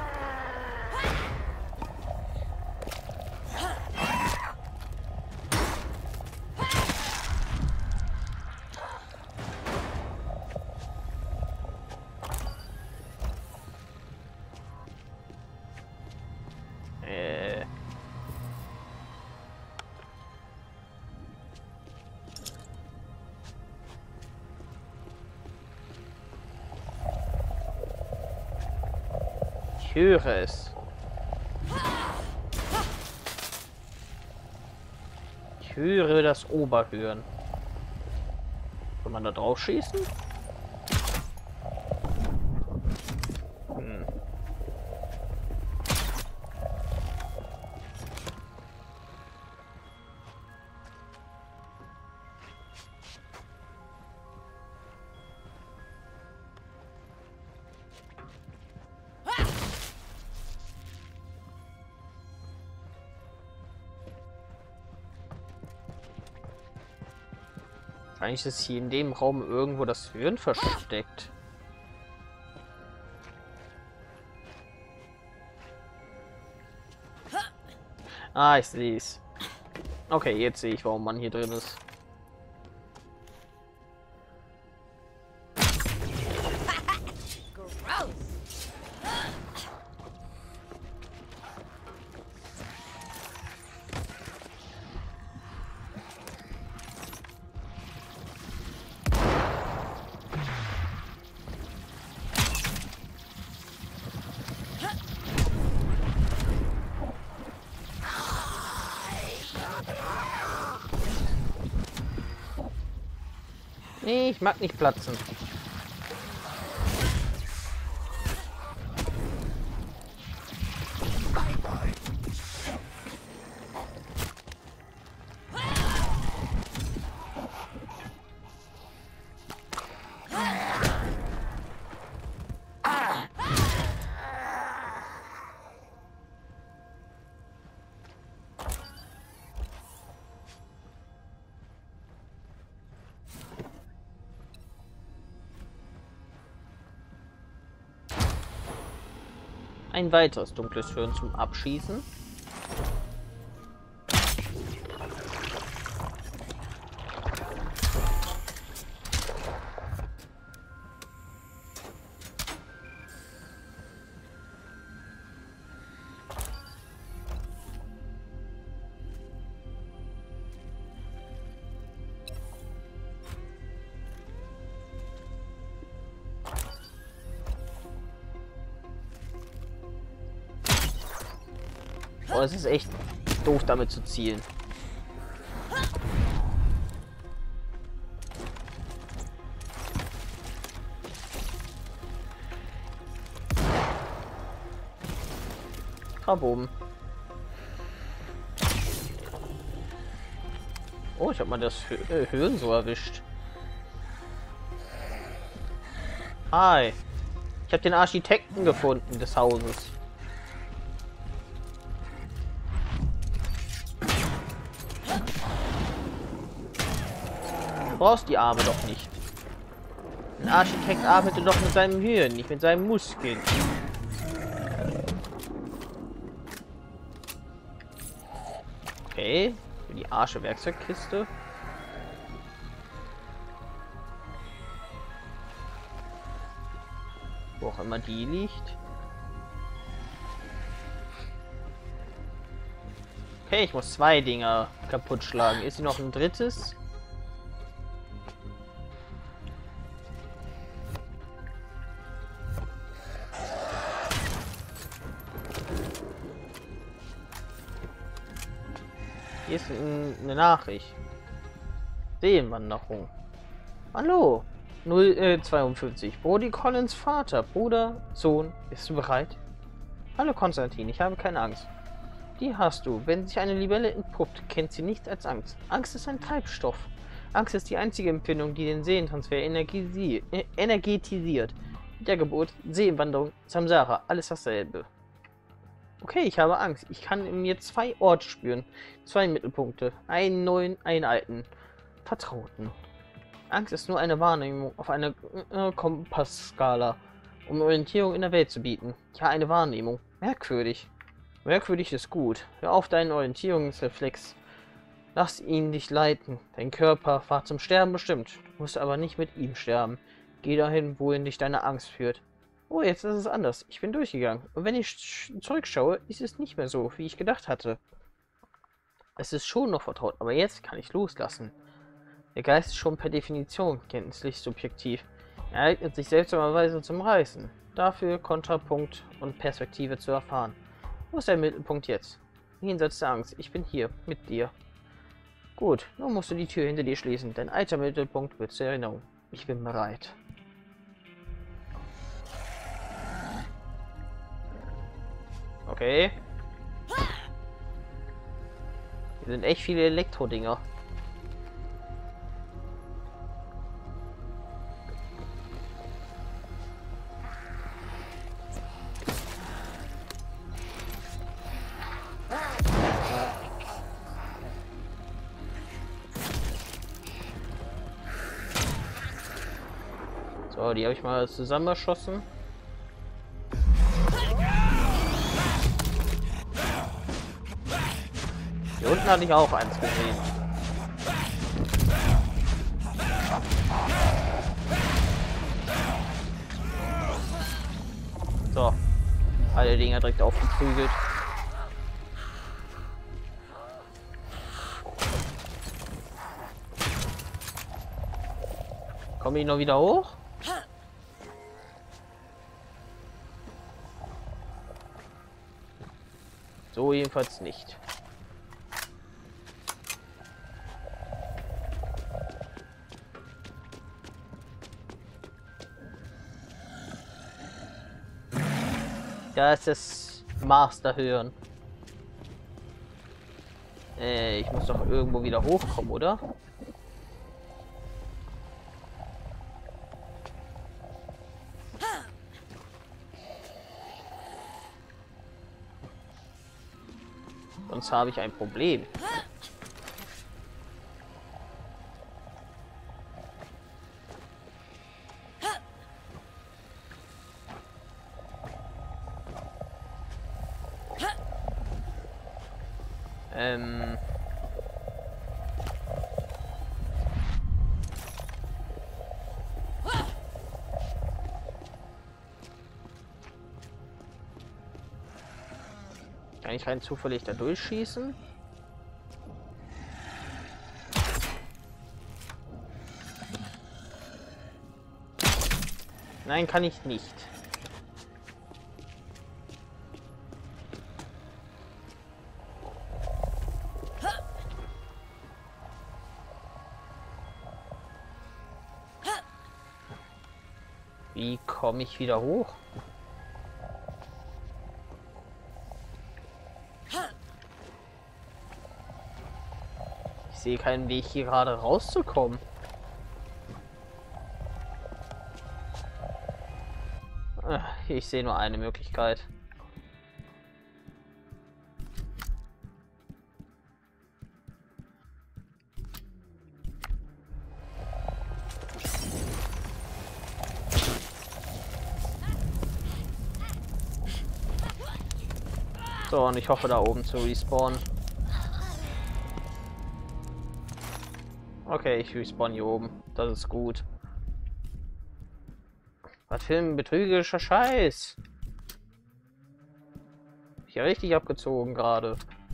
Äh. Ich höre es. Ich höre das Oberhören. Kann man da drauf schießen? Hm. Eigentlich ist hier in dem Raum irgendwo das Hirn versteckt. Ah, ich sehe es. Okay, jetzt sehe ich, warum man hier drin ist. Nee, ich mag nicht platzen. Ein weiteres dunkles Hirn zum Abschießen. Oh, es ist echt doof, damit zu zielen. Grab oben. Oh, ich habe mal das Hirn so erwischt. Hi. Ich habe den Architekten gefunden des Hauses. Du brauchst die Arme doch nicht. Ein Architekt arbeitet doch mit seinem Hirn, nicht mit seinen Muskeln. Okay, für die Arsche Werkzeugkiste. Wo auch immer die liegt. Okay, ich muss zwei Dinger kaputt schlagen. Ist hier noch ein drittes? Hier ist eine Nachricht. Seelenwanderung. Hallo. null zweiundfünfzig. Brody Collins Vater. Bruder, Sohn. Bist du bereit? Hallo Konstantin, ich habe keine Angst. Die hast du. Wenn sich eine Libelle entpuppt, kennt sie nichts als Angst. Angst ist ein Treibstoff. Angst ist die einzige Empfindung, die den Seelentransfer energesi äh, energetisiert. Wiedergeburt, Seelenwanderung, Samsara, alles dasselbe. Okay, ich habe Angst. Ich kann in mir zwei Orte spüren. Zwei Mittelpunkte. Einen neuen, einen alten. Vertrauten. Angst ist nur eine Wahrnehmung auf einer äh, Kompassskala, um Orientierung in der Welt zu bieten. Ja, eine Wahrnehmung. Merkwürdig. Merkwürdig ist gut. Hör auf deinen Orientierungsreflex. Lass ihn dich leiten. Dein Körper war zum Sterben bestimmt. Du musst aber nicht mit ihm sterben. Geh dahin, wohin dich deine Angst führt. Oh, jetzt ist es anders. Ich bin durchgegangen. Und wenn ich zurückschaue, ist es nicht mehr so, wie ich gedacht hatte. Es ist schon noch vertraut, aber jetzt kann ich loslassen. Der Geist ist schon per Definition gänzlich subjektiv. Er eignet sich seltsamerweise zum Reißen. Dafür Kontrapunkt und Perspektive zu erfahren. Wo ist der Mittelpunkt jetzt? Jenseits der Angst. Ich bin hier, mit dir. Gut, nun musst du die Tür hinter dir schließen. Dein alter Mittelpunkt wird zur Erinnerung. Ich bin bereit. Okay. Hier sind echt viele Elektro-Dinger. So, die habe ich mal zusammengeschossen. Hier unten hatte ich auch eins gesehen. So. Alle Dinger direkt aufgeprügelt. Komme ich noch wieder hoch? So jedenfalls nicht. Da ist das Masterhirn. Äh, ich muss doch irgendwo wieder hochkommen, oder? Sonst habe ich ein Problem. Ähm... Kann ich rein zufällig da durchschießen? Nein, kann ich nicht. Wie komme ich wieder hoch? Ich sehe keinen Weg, hier gerade rauszukommen. Ich sehe nur eine Möglichkeit. So, und ich hoffe, da oben zu respawnen. Okay, ich respawn hier oben. Das ist gut. Was für ein betrügerischer Scheiß. Ich ja richtig abgezogen gerade.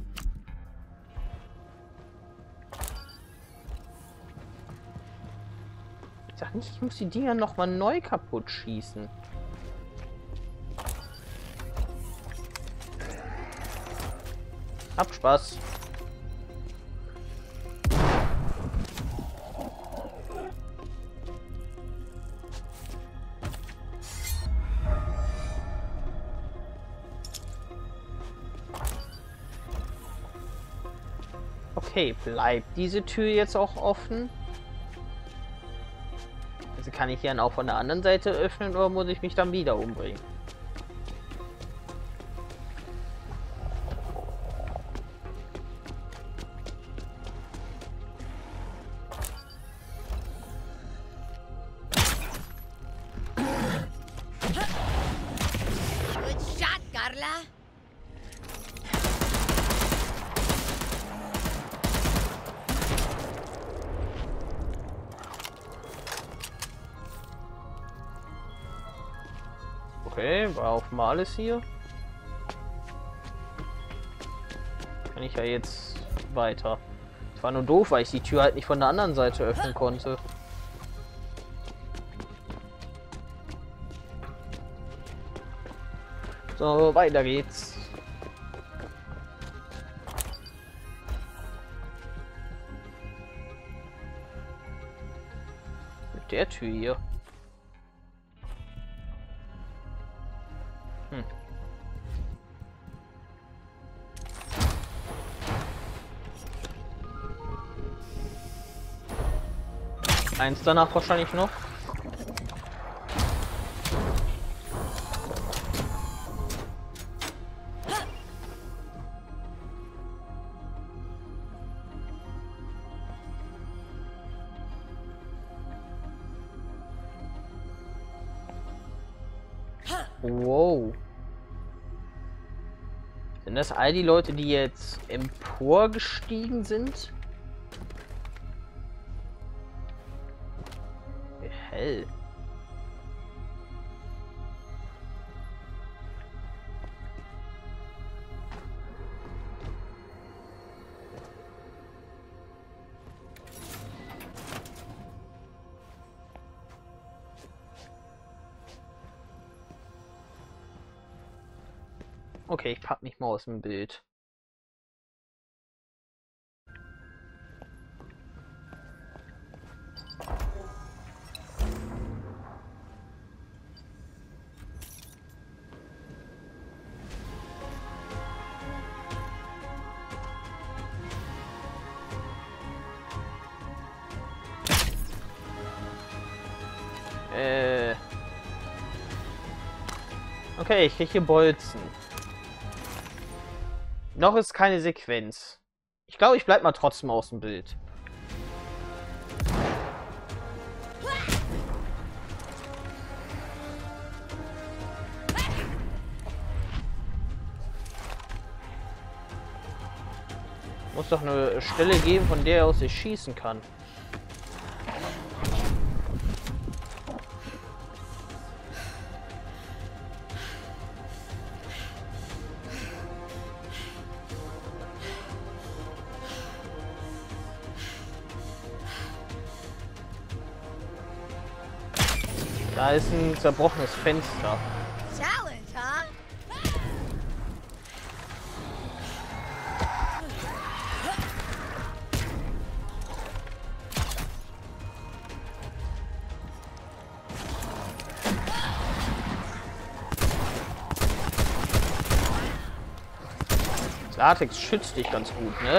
Ich sag nicht, ich muss die Dinger noch mal neu kaputt schießen. Hab Spaß. Okay, bleibt diese Tür jetzt auch offen? Also kann ich hier auch von der anderen Seite öffnen oder muss ich mich dann wieder umbringen? Good shot, Carla. Okay, war auf mal alles hier. Kann ich ja jetzt weiter. Es war nur doof, weil ich die Tür halt nicht von der anderen Seite öffnen konnte. So, weiter geht's. Mit der Tür hier. Hm. Eins danach wahrscheinlich noch. Wow. Sind das all die Leute, die jetzt emporgestiegen sind? Wie hell. Okay, ich pack mich mal aus dem Bild. Äh. Okay, ich kriege hier Bolzen. Noch ist keine Sequenz. Ich glaube, ich bleib mal trotzdem aus dem Bild. Muss doch eine Stelle geben, von der aus ich schießen kann. Da ist ein zerbrochenes Fenster. Challenge, huh? Das Latex schützt dich ganz gut, ne?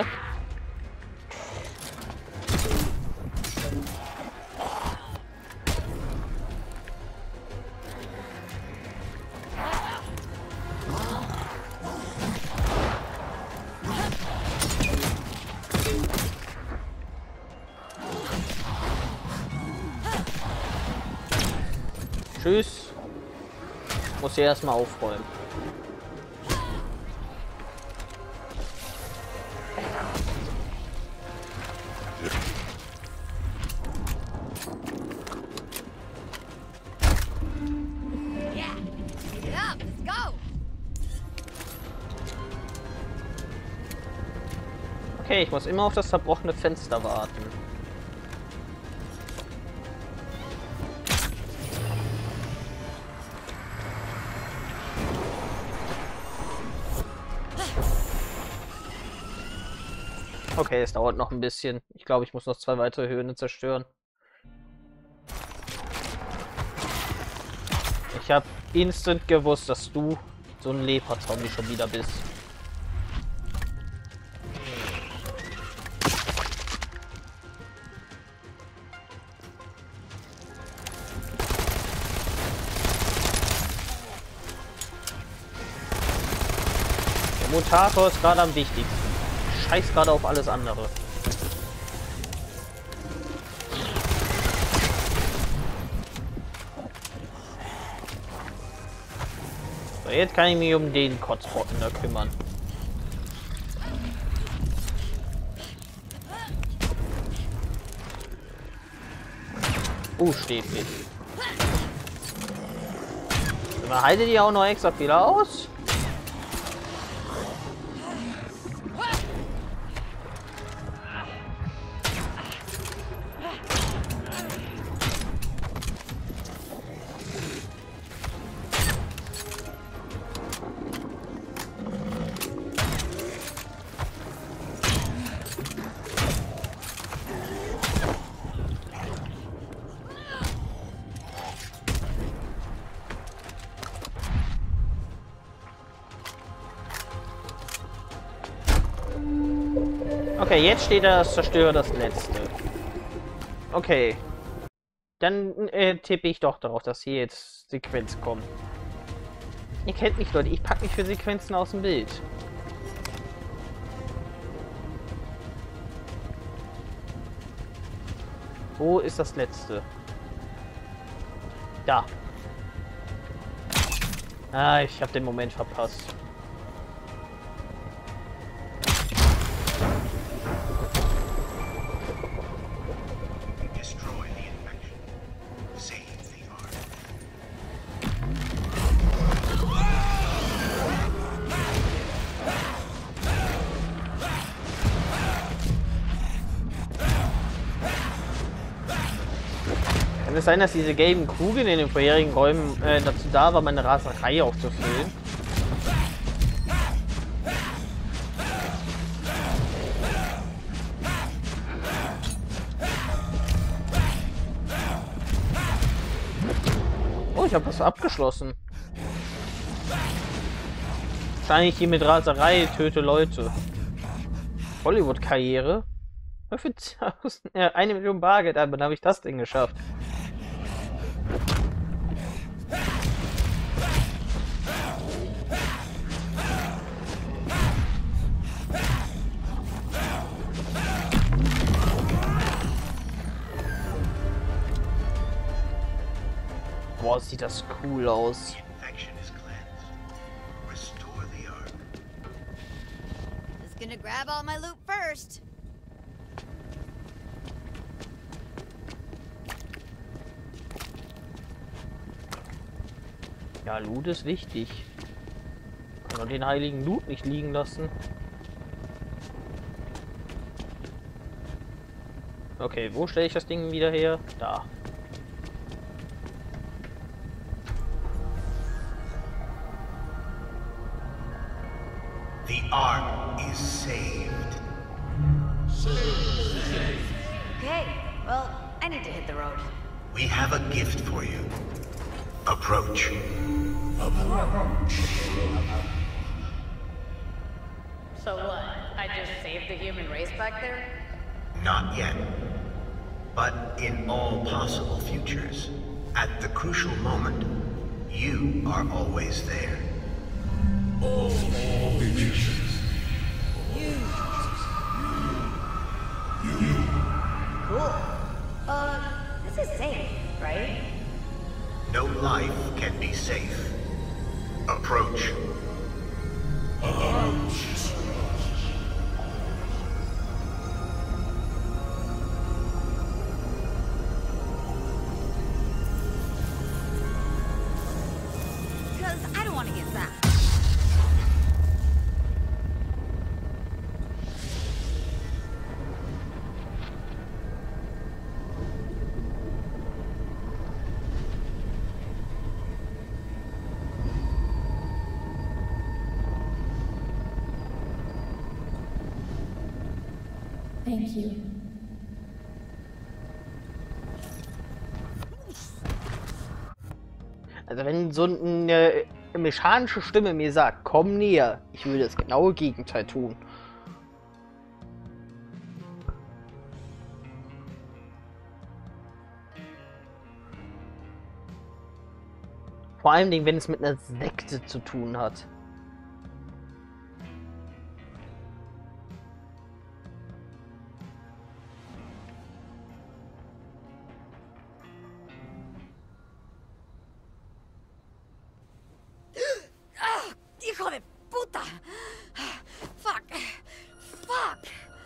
Tschüss. Muss hier erstmal aufräumen. Yeah. Get up, let's go. Okay, ich muss immer auf das zerbrochene Fenster warten. Okay, es dauert noch ein bisschen. Ich glaube, ich muss noch zwei weitere Höhen zerstören. Ich habe instant gewusst, dass du so ein Leopard-Zombie schon wieder bist. Der Mutator ist gerade am wichtigsten. Scheiß gerade auf alles andere. So, jetzt kann ich mich um den Kotzbrocken da kümmern. Uh, steht nicht. Haltet ihr auch noch extra viel aus? Okay, jetzt steht das Zerstörer das letzte. Okay. Dann äh, tippe ich doch darauf, dass hier jetzt Sequenz kommt. Ihr kennt mich, Leute. Ich packe mich für Sequenzen aus dem Bild. Wo ist das letzte? Da. Ah, ich habe den Moment verpasst. Kann es sein, dass diese gelben Kugeln in den vorherigen Räumen äh, dazu da war, meine Raserei aufzufüllen? Oh, ich habe was abgeschlossen. Wahrscheinlich hier mit Raserei, töte Leute. Hollywood-Karriere? Für äh, eine Million Bargeld, aber dann habe ich das Ding geschafft. Boah, sieht das cool aus. The infection is cleansed. Restore the Ark. Just gonna grab all my loot first. Ja, Loot ist wichtig. Kann man den heiligen Loot nicht liegen lassen. Okay, wo stelle ich das Ding wieder her? Da. The Ark is saved. Okay, well, I need to hit the road. We have a gift for you. Approach. So what? I just saved the human race back there? Not yet. But in all possible futures, at the crucial moment, you are always there. All creatures. Cool. Uh, this is safe, right? No life can be safe. Approach. Because I don't want to get zapped. Thank you. Also wenn so eine mechanische Stimme mir sagt, komm näher, ich würde das genaue Gegenteil tun. Vor allen Dingen, wenn es mit einer Sekte zu tun hat. Hijo de puta! Fuck! Fuck!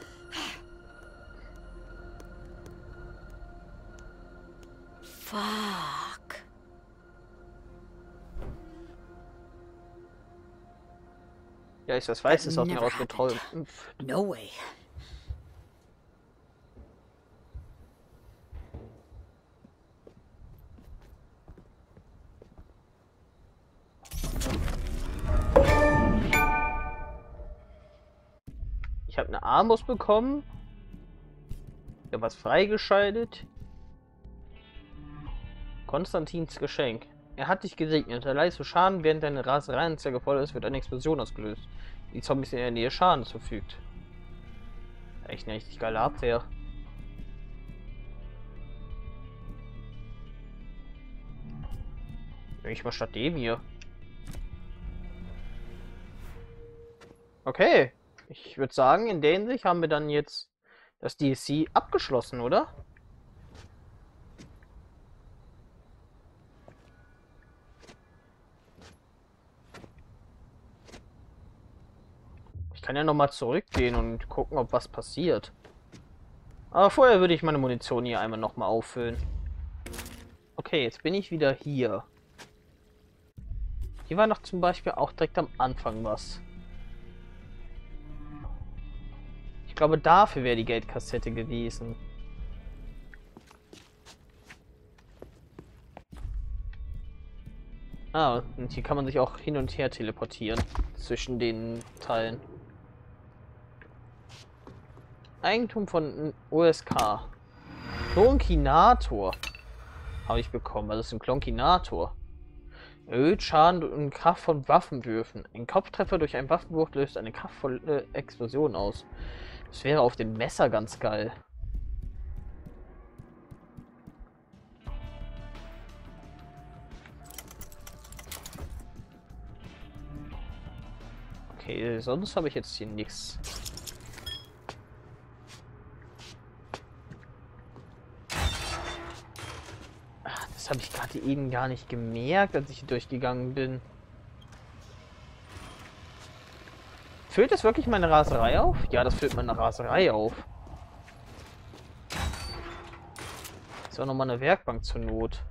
Fuck! Ja, ich das weiß, ist aus mir Never rausgeträumt. No way. Ich habe eine Armbrust bekommen. Ich habe was freigeschaltet. Konstantins Geschenk. Er hat dich gesegnet. Erleidest du Schaden, während deine Rasereianzeige voll ist, wird eine Explosion ausgelöst. Die Zombies in der Nähe Schaden zufügt. Echt eine richtig geile Abwehr. Nehme ich mal statt dem hier. Okay. Ich würde sagen, in der Hinsicht haben wir dann jetzt das D L C abgeschlossen, oder? Ich kann ja noch mal zurückgehen und gucken, ob was passiert. Aber vorher würde ich meine Munition hier einmal noch mal auffüllen. Okay, jetzt bin ich wieder hier. Hier war noch zum Beispiel auch direkt am Anfang was. Ich glaube, dafür wäre die Geldkassette gewesen. Ah, und hier kann man sich auch hin und her teleportieren zwischen den Teilen. Eigentum von O S K. Klonkinator habe ich bekommen. Also das ist ein Klonkinator. Erhöht Schaden und Kraft von Waffenwürfen. Ein Kopftreffer durch einen Waffenwurf löst eine kraftvolle Explosion aus. Das wäre auf dem Messer ganz geil. Okay, sonst habe ich jetzt hier nichts. Das habe ich gerade eben gar nicht gemerkt, als ich hier durchgegangen bin. Füllt das wirklich meine Raserei auf? Ja, das füllt meine Raserei auf. Ist auch nochmal eine Werkbank zur Not.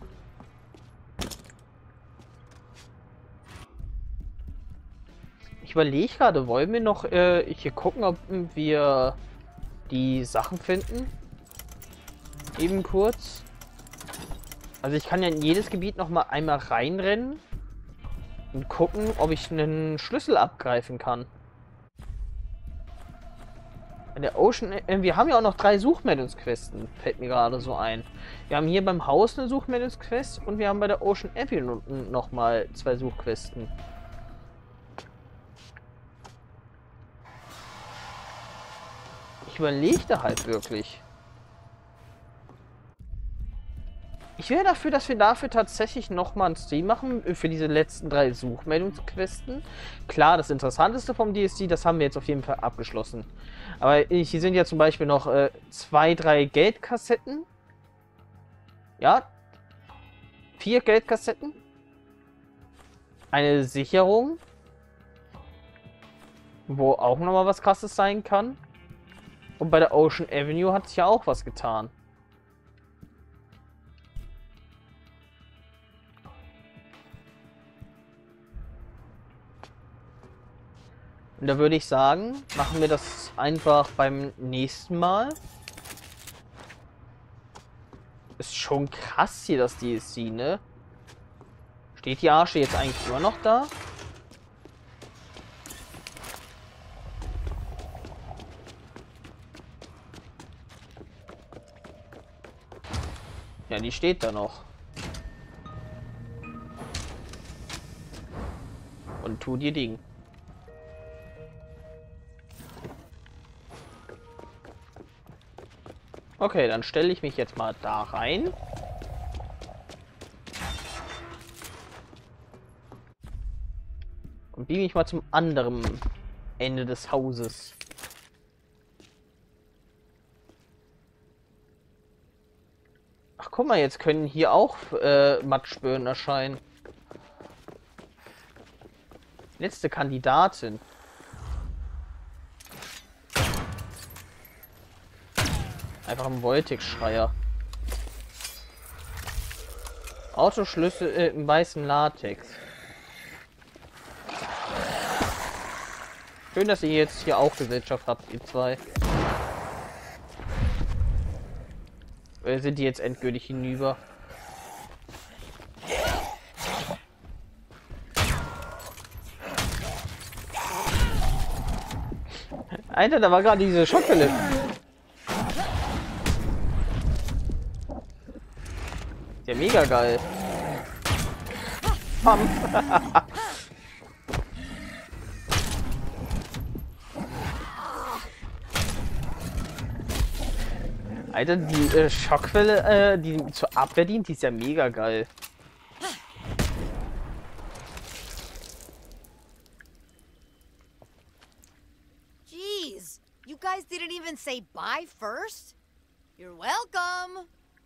Ich überlege gerade, wollen wir noch äh, hier gucken, ob wir die Sachen finden? Eben kurz. Also ich kann ja in jedes Gebiet noch mal einmal reinrennen und gucken, ob ich einen Schlüssel abgreifen kann. In der Ocean... Äh, wir haben ja auch noch drei Suchmeldungsquesten, fällt mir gerade so ein. Wir haben hier beim Haus eine Suchmeldungsquest und wir haben bei der Ocean Avenue noch mal zwei Suchquesten. Ich überlege da halt wirklich. Ich wäre dafür, dass wir dafür tatsächlich nochmal einen Stream machen, für diese letzten drei Suchmeldungsquesten. Klar, das Interessanteste vom D S C, das haben wir jetzt auf jeden Fall abgeschlossen. Aber hier sind ja zum Beispiel noch äh, zwei, drei Geldkassetten. Ja. Vier Geldkassetten. Eine Sicherung. Wo auch nochmal was Krasses sein kann. Und bei der Ocean Avenue hat sich ja auch was getan. Und da würde ich sagen, machen wir das einfach beim nächsten Mal. Ist schon krass hier, das D S C, ne? Steht die Arsche jetzt eigentlich immer noch da? Ja, die steht da noch. Und tut ihr Ding. Okay, dann stelle ich mich jetzt mal da rein. Und biege mich mal zum anderen Ende des Hauses. Ach, guck mal, jetzt können hier auch äh, Matschbirnen erscheinen. Letzte Kandidatin. Einfach ein Voltic-Schreier. Autoschlüssel äh, im weißen Latex. Schön, dass ihr jetzt hier auch Gesellschaft habt, ihr zwei. Oder sind die jetzt endgültig hinüber? Alter, da war gerade diese Schockwelle. Ja, mega geil. Pam. Alter, die äh, Schockwelle, äh, die zur Abwehr dient, die ist ja mega geil. Jeez, you guys didn't even say bye first? You're welcome.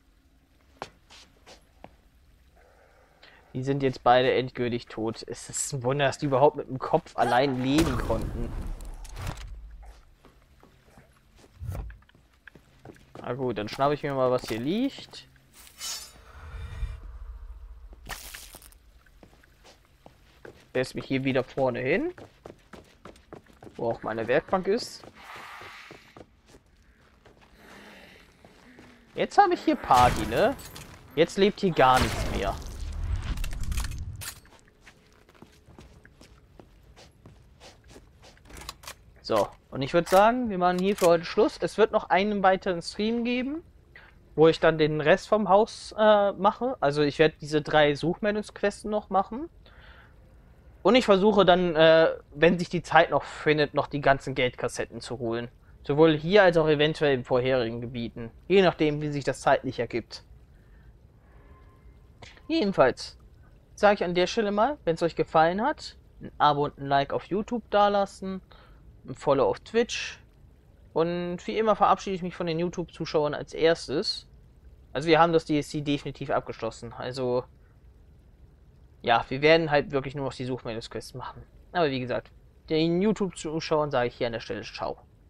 Die sind jetzt beide endgültig tot. Es ist ein Wunder, dass die überhaupt mit dem Kopf allein leben konnten. Na gut, dann schnappe ich mir mal, was hier liegt. Setze mich hier wieder vorne hin. Wo auch meine Werkbank ist. Jetzt habe ich hier Party, ne? Jetzt lebt hier gar nichts mehr. So, und ich würde sagen, wir machen hier für heute Schluss. Es wird noch einen weiteren Stream geben, wo ich dann den Rest vom Haus äh, mache. Also ich werde diese drei Suchmeldungsquesten noch machen. Und ich versuche dann, äh, wenn sich die Zeit noch findet, noch die ganzen Geldkassetten zu holen. Sowohl hier als auch eventuell in vorherigen Gebieten. Je nachdem, wie sich das zeitlich ergibt. Jedenfalls sage ich an der Stelle mal, wenn es euch gefallen hat, ein Abo und ein Like auf YouTube dalassen. Ein Follow auf Twitch. Und wie immer verabschiede ich mich von den YouTube-Zuschauern als erstes. Also wir haben das D L C definitiv abgeschlossen. Also, ja, wir werden halt wirklich nur noch die Suchmanusquests machen. Aber wie gesagt, den YouTube-Zuschauern sage ich hier an der Stelle Ciao.